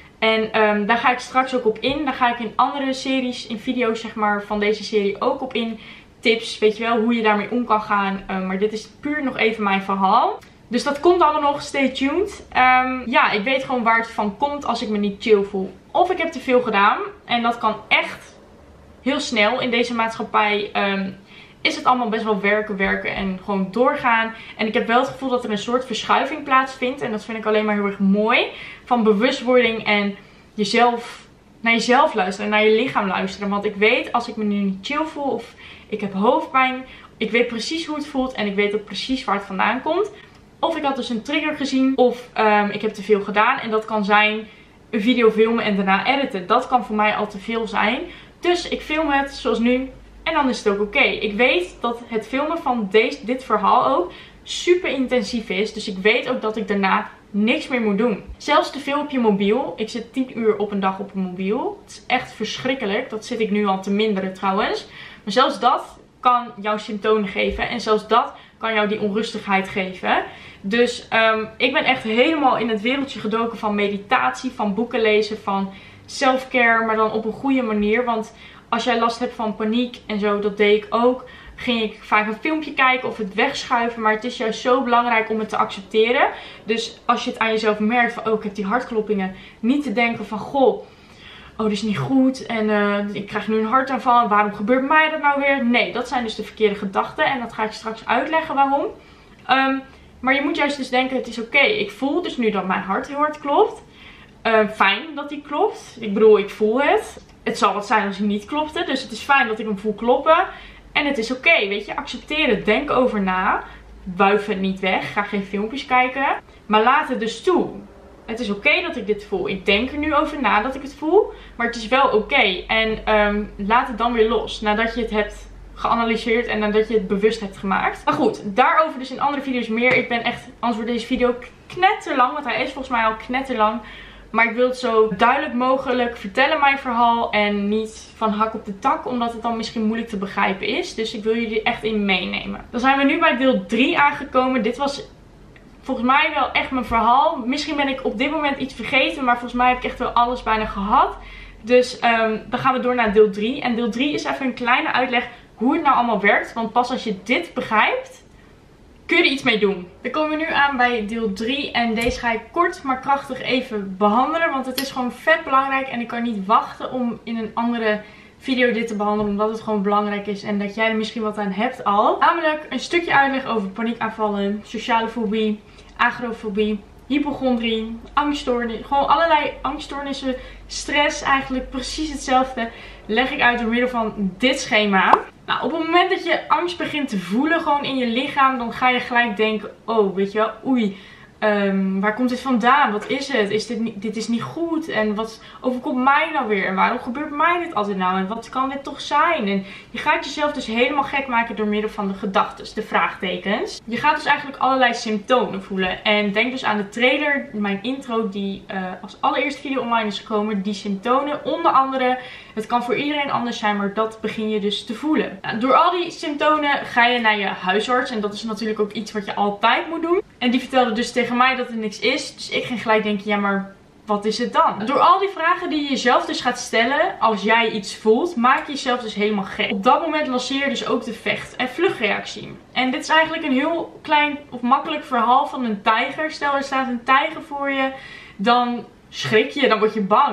En um, daar ga ik straks ook op in. Daar ga ik in andere series, in video's zeg maar, van deze serie ook op in. Tips, weet je wel, hoe je daarmee om kan gaan. Um, maar dit is puur nog even mijn verhaal. Dus dat komt allemaal nog, stay tuned. Um, ja, ik weet gewoon waar het van komt als ik me niet chill voel. Of ik heb te veel gedaan. En dat kan echt heel snel in deze maatschappij. Um, is het allemaal best wel werken, werken en gewoon doorgaan. En ik heb wel het gevoel dat er een soort verschuiving plaatsvindt. En dat vind ik alleen maar heel erg mooi. Van bewustwording en jezelf, naar jezelf luisteren, naar je lichaam luisteren. Want ik weet, als ik me nu niet chill voel of ik heb hoofdpijn, ik weet precies hoe het voelt en ik weet ook precies waar het vandaan komt. Of ik had dus een trigger gezien of um, ik heb te veel gedaan. En dat kan zijn een video filmen en daarna editen. Dat kan voor mij al te veel zijn. Dus ik film het zoals nu. En dan is het ook oké. Okay. Ik weet dat het filmen van deze, dit verhaal ook super intensief is. Dus ik weet ook dat ik daarna niks meer moet doen. Zelfs te veel op je mobiel. Ik zit tien uur op een dag op een mobiel. Het is echt verschrikkelijk. Dat zit ik nu al te minderen trouwens. Maar zelfs dat kan jou symptomen geven. En zelfs dat kan jou die onrustigheid geven. Dus um, ik ben echt helemaal in het wereldje gedoken van meditatie, van boeken lezen, van self-care. Maar dan op een goede manier. Want als jij last hebt van paniek en zo, dat deed ik ook, ging ik vaak een filmpje kijken of het wegschuiven. Maar het is juist zo belangrijk om het te accepteren. Dus als je het aan jezelf merkt van, oh, ik heb die hartkloppingen. Niet te denken van, goh, oh, dit is niet goed. En uh, ik krijg nu een hartaanval. Waarom gebeurt mij dat nou weer? Nee, dat zijn dus de verkeerde gedachten. En dat ga ik straks uitleggen waarom. Um, maar je moet juist dus denken, het is oké. Okay. Ik voel dus nu dat mijn hart heel hard klopt. Uh, fijn dat die klopt. Ik bedoel, ik voel het. Het zal wat zijn als hij niet klopte. Dus het is fijn dat ik hem voel kloppen. En het is oké, okay, weet je. Accepteer het. Denk over na. Wuif het niet weg. Ga geen filmpjes kijken. Maar laat het dus toe. Het is oké okay dat ik dit voel. Ik denk er nu over na dat ik het voel. Maar het is wel oké. Okay. En um, laat het dan weer los. Nadat je het hebt geanalyseerd en nadat je het bewust hebt gemaakt. Maar goed, daarover dus in andere video's meer. Ik ben echt, anders wordt deze video knetterlang. Want hij is volgens mij al knetterlang. Maar ik wil het zo duidelijk mogelijk vertellen, mijn verhaal. En niet van hak op de tak, omdat het dan misschien moeilijk te begrijpen is. Dus ik wil jullie echt in meenemen. Dan zijn we nu bij deel drie aangekomen. Dit was volgens mij wel echt mijn verhaal. Misschien ben ik op dit moment iets vergeten, maar volgens mij heb ik echt wel alles bijna gehad. Dus um, dan gaan we door naar deel drie. En deel drie is even een kleine uitleg hoe het nou allemaal werkt. Want pas als je dit begrijpt, kun je er iets mee doen. Dan komen we nu aan bij deel drie. En deze ga ik kort maar krachtig even behandelen. Want het is gewoon vet belangrijk. En ik kan niet wachten om in een andere video dit te behandelen. Omdat het gewoon belangrijk is. En dat jij er misschien wat aan hebt al. Namelijk een stukje uitleg over paniekaanvallen, sociale fobie, agrofobie, hypochondrie, angststoornissen. Gewoon allerlei angststoornissen, stress, eigenlijk precies hetzelfde. Leg ik uit door middel van dit schema. Nou, op het moment dat je angst begint te voelen gewoon in je lichaam, dan ga je gelijk denken, oh, weet je wel, oei, um, waar komt dit vandaan? Wat is het? Is dit, niet, dit is niet goed. En wat overkomt mij nou weer? En waarom gebeurt mij dit altijd nou? En wat kan dit toch zijn? En je gaat jezelf dus helemaal gek maken door middel van de gedachten, de vraagtekens. Je gaat dus eigenlijk allerlei symptomen voelen. En denk dus aan de trailer, mijn intro, die uh, als allereerste video online is gekomen. Die symptomen, onder andere, het kan voor iedereen anders zijn, maar dat begin je dus te voelen. Nou, door al die symptomen ga je naar je huisarts. En dat is natuurlijk ook iets wat je altijd moet doen. En die vertelde dus tegen mij dat er niks is. Dus ik ging gelijk denken, ja, maar wat is het dan? Door al die vragen die je jezelf dus gaat stellen als jij iets voelt, maak je jezelf dus helemaal gek. Op dat moment lanceer je dus ook de vecht- en vluchtreactie. En dit is eigenlijk een heel klein of makkelijk verhaal van een tijger. Stel, er staat een tijger voor je, dan schrik je, dan word je bang.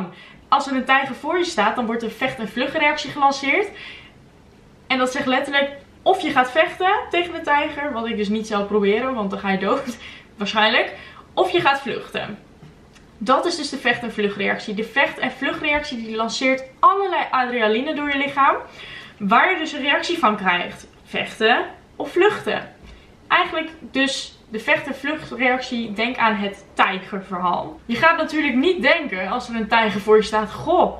als er een tijger voor je staat, dan wordt een vecht- en vluchtreactie gelanceerd. En dat zegt letterlijk, of je gaat vechten tegen de tijger, wat ik dus niet zou proberen, want dan ga je dood, waarschijnlijk. Of je gaat vluchten. Dat is dus de vecht- en vluchtreactie. De vecht- en vluchtreactie die lanceert allerlei adrenaline door je lichaam, waar je dus een reactie van krijgt. Vechten of vluchten. Eigenlijk dus de vecht- en vluchtreactie, denk aan het tijgerverhaal. Je gaat natuurlijk niet denken als er een tijger voor je staat, goh,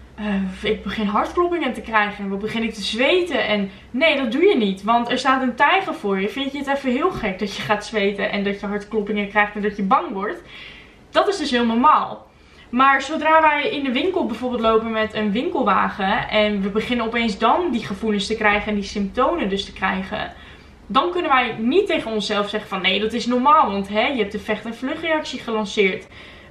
uh, ik begin hartkloppingen te krijgen en wat begin ik te zweten. En nee, dat doe je niet, want er staat een tijger voor je. Vind je het even heel gek dat je gaat zweten en dat je hartkloppingen krijgt en dat je bang wordt? Dat is dus heel normaal. Maar zodra wij in de winkel bijvoorbeeld lopen met een winkelwagen en we beginnen opeens dan die gevoelens te krijgen en die symptomen dus te krijgen, dan kunnen wij niet tegen onszelf zeggen van nee, dat is normaal, want hè, je hebt de vecht- en vluchtreactie gelanceerd.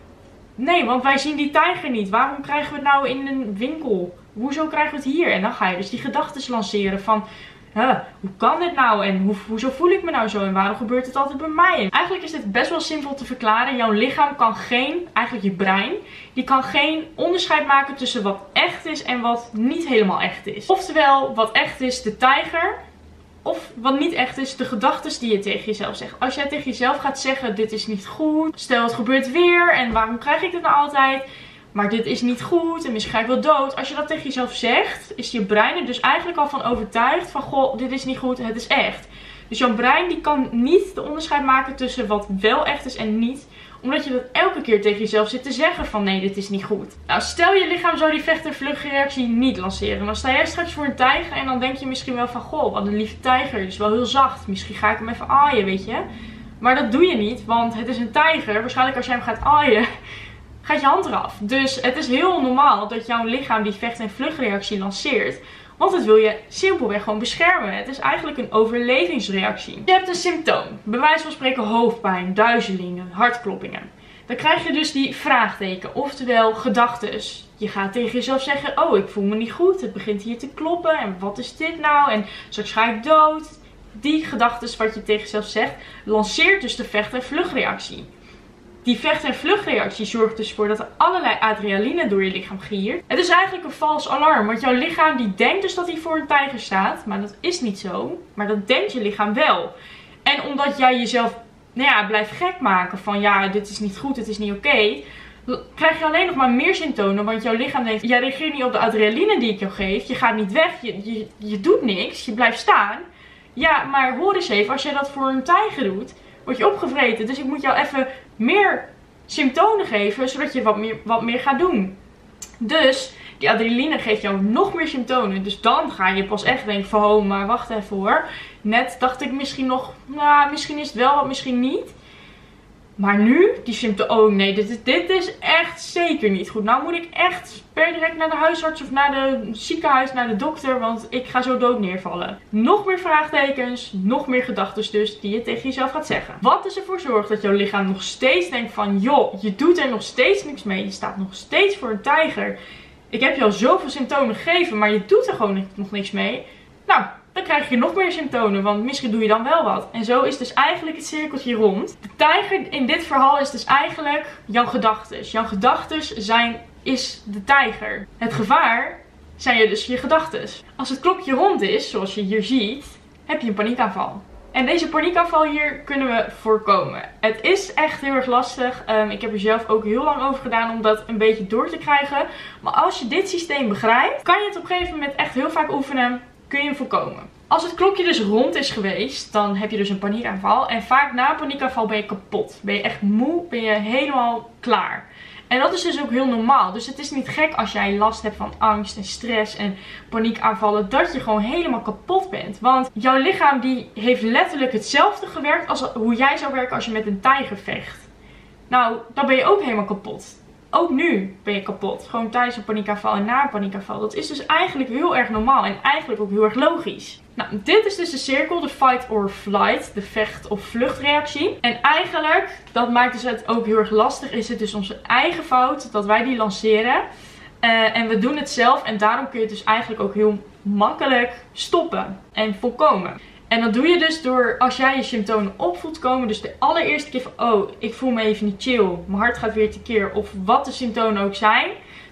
Nee, want wij zien die tijger niet. Waarom krijgen we het nou in een winkel? Hoezo krijgen we het hier? En dan ga je dus die gedachten lanceren van, huh, hoe kan dit nou? En ho hoezo voel ik me nou zo? En waarom gebeurt het altijd bij mij? En eigenlijk is dit best wel simpel te verklaren. Jouw lichaam kan geen, eigenlijk je brein, die kan geen onderscheid maken tussen wat echt is en wat niet helemaal echt is. Oftewel, wat echt is, de tijger. Of wat niet echt is, de gedachten die je tegen jezelf zegt. Als jij tegen jezelf gaat zeggen, dit is niet goed. Stel het gebeurt weer en waarom krijg ik dit nou altijd? Maar dit is niet goed en misschien ga ik wel dood. Als je dat tegen jezelf zegt, is je brein er dus eigenlijk al van overtuigd van, goh, dit is niet goed, het is echt. Dus jouw brein die kan niet de onderscheid maken tussen wat wel echt is en niet. Omdat je dat elke keer tegen jezelf zit te zeggen van nee, dit is niet goed. Nou, stel je lichaam zou die vecht- en vluchtreactie niet lanceren. Dan sta jij straks voor een tijger en dan denk je misschien wel van, goh, wat een lieve tijger. Die is wel heel zacht. Misschien ga ik hem even aaien, weet je. Maar dat doe je niet, want het is een tijger. Waarschijnlijk als jij hem gaat aaien, gaat je hand eraf. Dus het is heel normaal dat jouw lichaam die vecht- en vluchtreactie lanceert. Want het wil je simpelweg gewoon beschermen. Het is eigenlijk een overlevingsreactie. Je hebt een symptoom. Bij wijze van spreken hoofdpijn, duizelingen, hartkloppingen. Dan krijg je dus die vraagteken. Oftewel gedachtes. Je gaat tegen jezelf zeggen, oh, ik voel me niet goed. Het begint hier te kloppen. En wat is dit nou? En straks ga ik dood. Die gedachtes wat je tegen jezelf zegt, lanceert dus de vecht- en vluchtreactie. Die vecht- en vluchtreactie zorgt dus voor dat er allerlei adrenaline door je lichaam giert. Het is eigenlijk een vals alarm, want jouw lichaam die denkt dus dat hij voor een tijger staat. Maar dat is niet zo, maar dat denkt je lichaam wel. En omdat jij jezelf, nou ja, blijft gek maken van ja, dit is niet goed, dit is niet oké. Okay, krijg je alleen nog maar meer symptomen, want jouw lichaam denkt, jij reageert niet op de adrenaline die ik jou geef. Je gaat niet weg, je, je, je doet niks, je blijft staan. Ja, maar hoor eens even, als jij dat voor een tijger doet, word je opgevreten. Dus ik moet jou even meer symptomen geven, zodat je wat meer, wat meer gaat doen. Dus die adrenaline geeft jou nog meer symptomen. Dus dan ga je pas echt denken van, oh, maar wacht even hoor. Net dacht ik misschien nog, nou, misschien is het wel wat, misschien niet. Maar nu, die symptomen, oh nee, dit is, dit is echt zeker niet goed. Nou moet ik echt per direct naar de huisarts of naar de ziekenhuis, naar de dokter, want ik ga zo dood neervallen. Nog meer vraagtekens, nog meer gedachten dus die je tegen jezelf gaat zeggen. Wat is ervoor zorgt dat jouw lichaam nog steeds denkt van, joh, je doet er nog steeds niks mee. Je staat nog steeds voor een tijger. Ik heb je al zoveel symptomen gegeven, maar je doet er gewoon nog niks mee. Nou, dan krijg je nog meer symptomen, want misschien doe je dan wel wat. En zo is dus eigenlijk het cirkeltje rond. De tijger in dit verhaal is dus eigenlijk jouw gedachten. Jouw gedachten zijn, is de tijger. Het gevaar zijn je dus je gedachten. Als het klokje rond is, zoals je hier ziet, heb je een paniekaanval. En deze paniekaanval hier kunnen we voorkomen. Het is echt heel erg lastig. Um, ik heb er zelf ook heel lang over gedaan om dat een beetje door te krijgen. Maar als je dit systeem begrijpt, kan je het op een gegeven moment echt heel vaak oefenen. Kun je hem voorkomen. Als het klokje dus rond is geweest, dan heb je dus een paniekaanval. En vaak na een paniekaanval ben je kapot. Ben je echt moe, ben je helemaal klaar. En dat is dus ook heel normaal. Dus het is niet gek als jij last hebt van angst en stress en paniekaanvallen, dat je gewoon helemaal kapot bent. Want jouw lichaam die heeft letterlijk hetzelfde gewerkt als hoe jij zou werken als je met een tijger vecht. Nou, dan ben je ook helemaal kapot. Ook nu ben je kapot. Gewoon tijdens een paniekaanval en na een paniekaanval. Dat is dus eigenlijk heel erg normaal. En eigenlijk ook heel erg logisch. Nou, dit is dus de cirkel. De fight or flight. De vecht- of vluchtreactie. En eigenlijk, dat maakt dus het ook heel erg lastig. Is het dus onze eigen fout dat wij die lanceren. Uh, en we doen het zelf. En daarom kun je het dus eigenlijk ook heel makkelijk stoppen. En voorkomen. En dat doe je dus door, als jij je symptomen op voelt komen, dus de allereerste keer van, oh, ik voel me even niet chill, mijn hart gaat weer tekeer, of wat de symptomen ook zijn,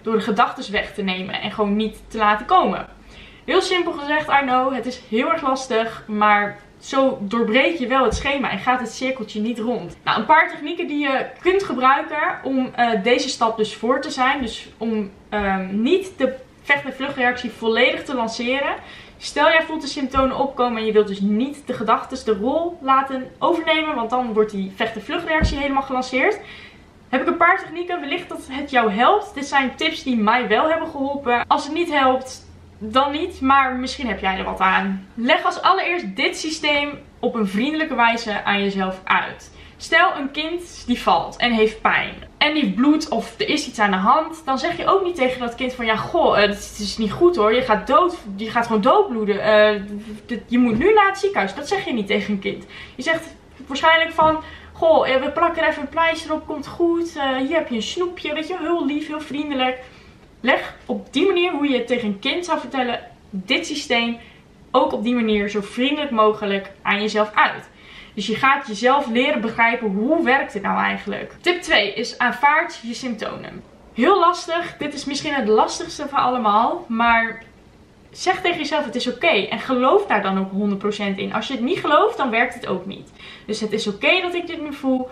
door de gedachten weg te nemen en gewoon niet te laten komen. Heel simpel gezegd, I know, het is heel erg lastig, maar zo doorbreek je wel het schema en gaat het cirkeltje niet rond. Nou, een paar technieken die je kunt gebruiken om uh, deze stap dus voor te zijn. Dus om uh, niet de vecht- en vluchtreactie volledig te lanceren. Stel jij voelt de symptomen opkomen en je wilt dus niet de gedachten de rol laten overnemen, want dan wordt die vecht- en vluchtreactie helemaal gelanceerd. Heb ik een paar technieken, wellicht dat het jou helpt. Dit zijn tips die mij wel hebben geholpen. Als het niet helpt, dan niet, maar misschien heb jij er wat aan. Leg als allereerst dit systeem op een vriendelijke wijze aan jezelf uit. Stel een kind die valt en heeft pijn en die heeft bloed of er is iets aan de hand. Dan zeg je ook niet tegen dat kind van ja goh, het is, is niet goed hoor. Je gaat dood, je gaat gewoon doodbloeden. Uh, je moet nu naar het ziekenhuis. Dat zeg je niet tegen een kind. Je zegt waarschijnlijk van goh, we plakken er even een pleister op, komt goed. Uh, hier heb je een snoepje, weet je, heel lief, heel vriendelijk. Leg op die manier hoe je het tegen een kind zou vertellen, dit systeem ook op die manier zo vriendelijk mogelijk aan jezelf uit. Dus je gaat jezelf leren begrijpen hoe werkt dit nou eigenlijk. Tip twee is aanvaard je symptomen. Heel lastig, dit is misschien het lastigste van allemaal, maar zeg tegen jezelf het is oké okay, en geloof daar dan ook honderd procent in. Als je het niet gelooft, dan werkt het ook niet. Dus het is oké okay dat ik dit nu voel.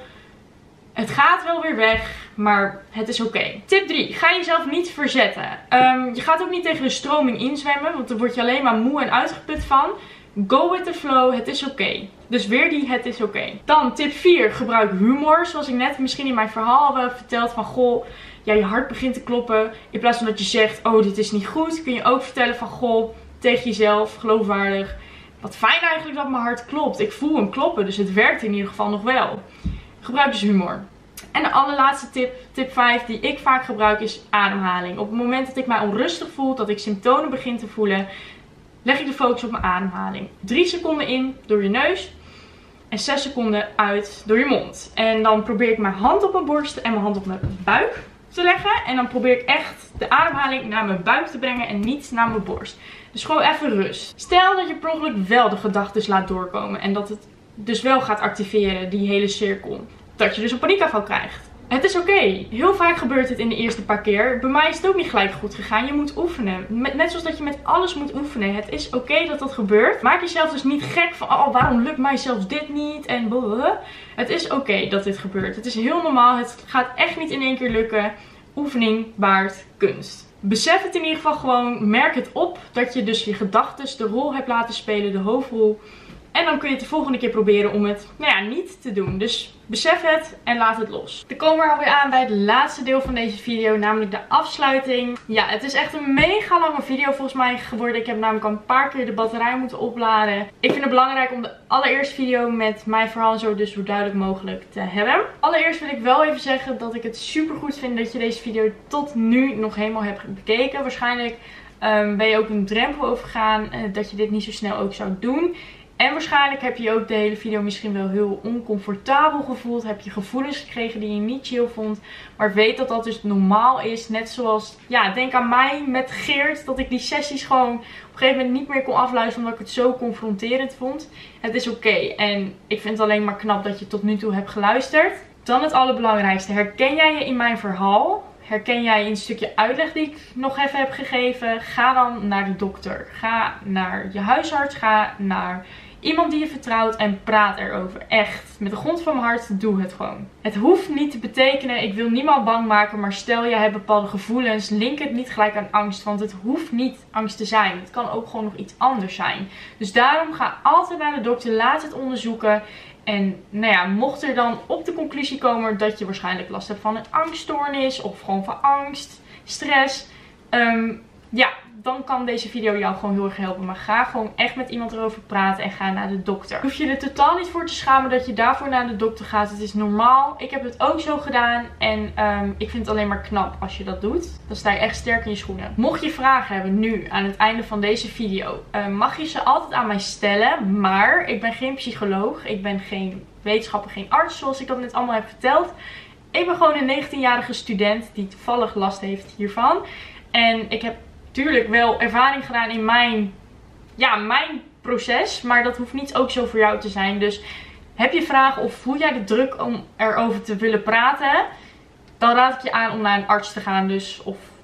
Het gaat wel weer weg, maar het is oké. Okay. Tip drie. Ga jezelf niet verzetten. Um, je gaat ook niet tegen de stroming inzwemmen, want dan word je alleen maar moe en uitgeput van. Go with the flow, het is oké. Okay. Dus weer die, het is oké. Okay. Dan tip vier. Gebruik humor. Zoals ik net misschien in mijn verhaal heb verteld van goh, ja, je hart begint te kloppen. In plaats van dat je zegt, oh dit is niet goed, kun je ook vertellen van goh, tegen jezelf, geloofwaardig. Wat fijn eigenlijk dat mijn hart klopt. Ik voel hem kloppen, dus het werkt in ieder geval nog wel. Gebruik dus humor. En de allerlaatste tip, tip vijf, die ik vaak gebruik is ademhaling. Op het moment dat ik mij onrustig voel, dat ik symptomen begin te voelen, leg ik de focus op mijn ademhaling. drie seconden in door je neus en zes seconden uit door je mond. En dan probeer ik mijn hand op mijn borst en mijn hand op mijn buik te leggen. En dan probeer ik echt de ademhaling naar mijn buik te brengen en niet naar mijn borst. Dus gewoon even rust. Stel dat je per ongeluk wel de gedachten laat doorkomen en dat het dus wel gaat activeren, die hele cirkel. Dat je dus een paniekaanval krijgt. Het is oké. Okay. Heel vaak gebeurt het in de eerste paar keer. Bij mij is het ook niet gelijk goed gegaan. Je moet oefenen. Net zoals dat je met alles moet oefenen. Het is oké okay dat dat gebeurt. Maak jezelf dus niet gek van, oh waarom lukt mij zelfs dit niet? En blablabla. Het is oké okay dat dit gebeurt. Het is heel normaal. Het gaat echt niet in één keer lukken. Oefening baart kunst. Besef het in ieder geval gewoon. Merk het op dat je dus je gedachten de rol hebt laten spelen. De hoofdrol. En dan kun je het de volgende keer proberen om het nou ja, niet te doen. Dus besef het en laat het los. Dan komen we alweer aan bij het laatste deel van deze video. Namelijk de afsluiting. Ja, het is echt een mega lange video volgens mij geworden. Ik heb namelijk al een paar keer de batterij moeten opladen. Ik vind het belangrijk om de allereerste video met mijn verhaal zo dus zo duidelijk mogelijk te hebben. Allereerst wil ik wel even zeggen dat ik het super goed vind dat je deze video tot nu nog helemaal hebt bekeken. Waarschijnlijk um, ben je ook een drempel overgegaan uh, dat je dit niet zo snel ook zou doen. En waarschijnlijk heb je ook de hele video misschien wel heel oncomfortabel gevoeld. Heb je gevoelens gekregen die je niet chill vond. Maar weet dat dat dus normaal is. Net zoals, ja, denk aan mij met Geert. Dat ik die sessies gewoon op een gegeven moment niet meer kon afluisteren. Omdat ik het zo confronterend vond. Het is oké. Okay. En ik vind het alleen maar knap dat je tot nu toe hebt geluisterd. Dan het allerbelangrijkste. Herken jij je in mijn verhaal? Herken jij een stukje uitleg die ik nog even heb gegeven? Ga dan naar de dokter. Ga naar je huisarts. Ga naar iemand die je vertrouwt en praat erover. Echt. Met de grond van mijn hart, doe het gewoon. Het hoeft niet te betekenen, ik wil niemand bang maken, maar stel je hebt bepaalde gevoelens, link het niet gelijk aan angst. Want het hoeft niet angst te zijn. Het kan ook gewoon nog iets anders zijn. Dus daarom ga altijd naar de dokter, laat het onderzoeken. En nou ja, mocht er dan op de conclusie komen dat je waarschijnlijk last hebt van een angststoornis of gewoon van angst, stress. Um, ja, dan kan deze video jou gewoon heel erg helpen. Maar ga gewoon echt met iemand erover praten en ga naar de dokter. Je hoeft je er totaal niet voor te schamen dat je daarvoor naar de dokter gaat. Het is normaal. Ik heb het ook zo gedaan. En um, ik vind het alleen maar knap als je dat doet. Dan sta je echt sterk in je schoenen. Mocht je vragen hebben nu aan het einde van deze video, uh, mag je ze altijd aan mij stellen. Maar ik ben geen psycholoog. Ik ben geen wetenschapper, geen arts zoals ik dat net allemaal heb verteld. Ik ben gewoon een negentienjarige student die toevallig last heeft hiervan. En ik heb natuurlijk wel ervaring gedaan in mijn, ja, mijn proces. Maar dat hoeft niet ook zo voor jou te zijn. Dus heb je vragen of voel jij de druk om erover te willen praten, dan raad ik je aan om naar een arts te gaan. Dus of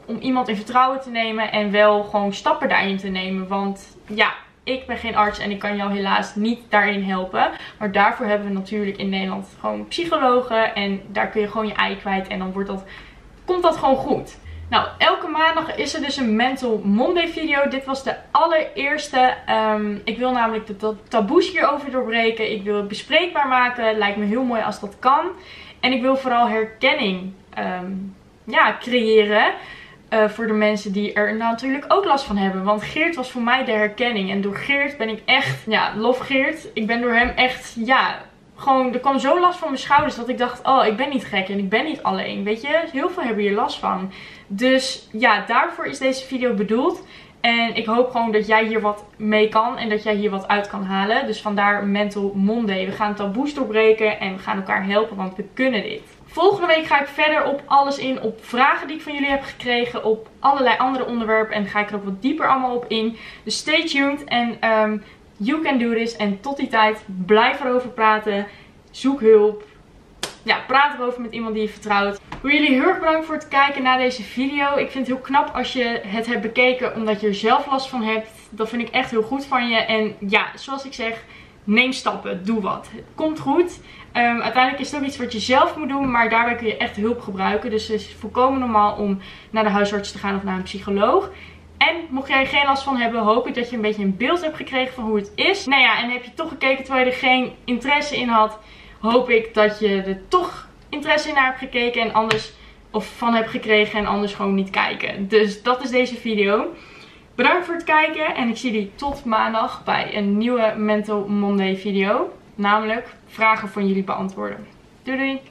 om iemand in vertrouwen te nemen en wel gewoon stappen daarin te nemen. Want ja, ik ben geen arts en ik kan jou helaas niet daarin helpen. Maar daarvoor hebben we natuurlijk in Nederland gewoon psychologen. En daar kun je gewoon je ei kwijt en dan wordt dat, komt dat gewoon goed. Nou, elke maandag is er dus een Mental Monday video. Dit was de allereerste. Um, ik wil namelijk de taboes hierover doorbreken. Ik wil het bespreekbaar maken. Lijkt me heel mooi als dat kan. En ik wil vooral herkenning um, ja, creëren. Uh, voor de mensen die er natuurlijk ook last van hebben. Want Geert was voor mij de herkenning. En door Geert ben ik echt, ja, lof Geert. Ik ben door hem echt, ja, gewoon, er kwam zo last van mijn schouders dat ik dacht, oh, ik ben niet gek en ik ben niet alleen. Weet je, heel veel hebben hier last van. Dus ja, daarvoor is deze video bedoeld. En ik hoop gewoon dat jij hier wat mee kan en dat jij hier wat uit kan halen. Dus vandaar Mental Monday. We gaan taboes doorbreken en we gaan elkaar helpen, want we kunnen dit. Volgende week ga ik verder op alles in, op vragen die ik van jullie heb gekregen, op allerlei andere onderwerpen. En ga ik er ook wat dieper allemaal op in. Dus stay tuned en um, you can do this. En tot die tijd, blijf erover praten. Zoek hulp. Ja, praat erover met iemand die je vertrouwt. Ik wil jullie heel erg bedanken voor het kijken naar deze video. Ik vind het heel knap als je het hebt bekeken omdat je er zelf last van hebt. Dat vind ik echt heel goed van je. En ja, zoals ik zeg, neem stappen. Doe wat. Het komt goed. Um, uiteindelijk is het ook iets wat je zelf moet doen. Maar daarbij kun je echt hulp gebruiken. Dus het is volkomen normaal om naar de huisarts te gaan of naar een psycholoog. En mocht jij er geen last van hebben, hoop ik dat je een beetje een beeld hebt gekregen van hoe het is. Nou ja, en heb je toch gekeken terwijl je er geen interesse in had, hoop ik dat je er toch interesse in naar hebt gekeken en anders, of van hebt gekregen en anders gewoon niet kijken. Dus dat is deze video. Bedankt voor het kijken en ik zie jullie tot maandag bij een nieuwe Mental Monday video. Namelijk vragen van jullie beantwoorden. Doei doei!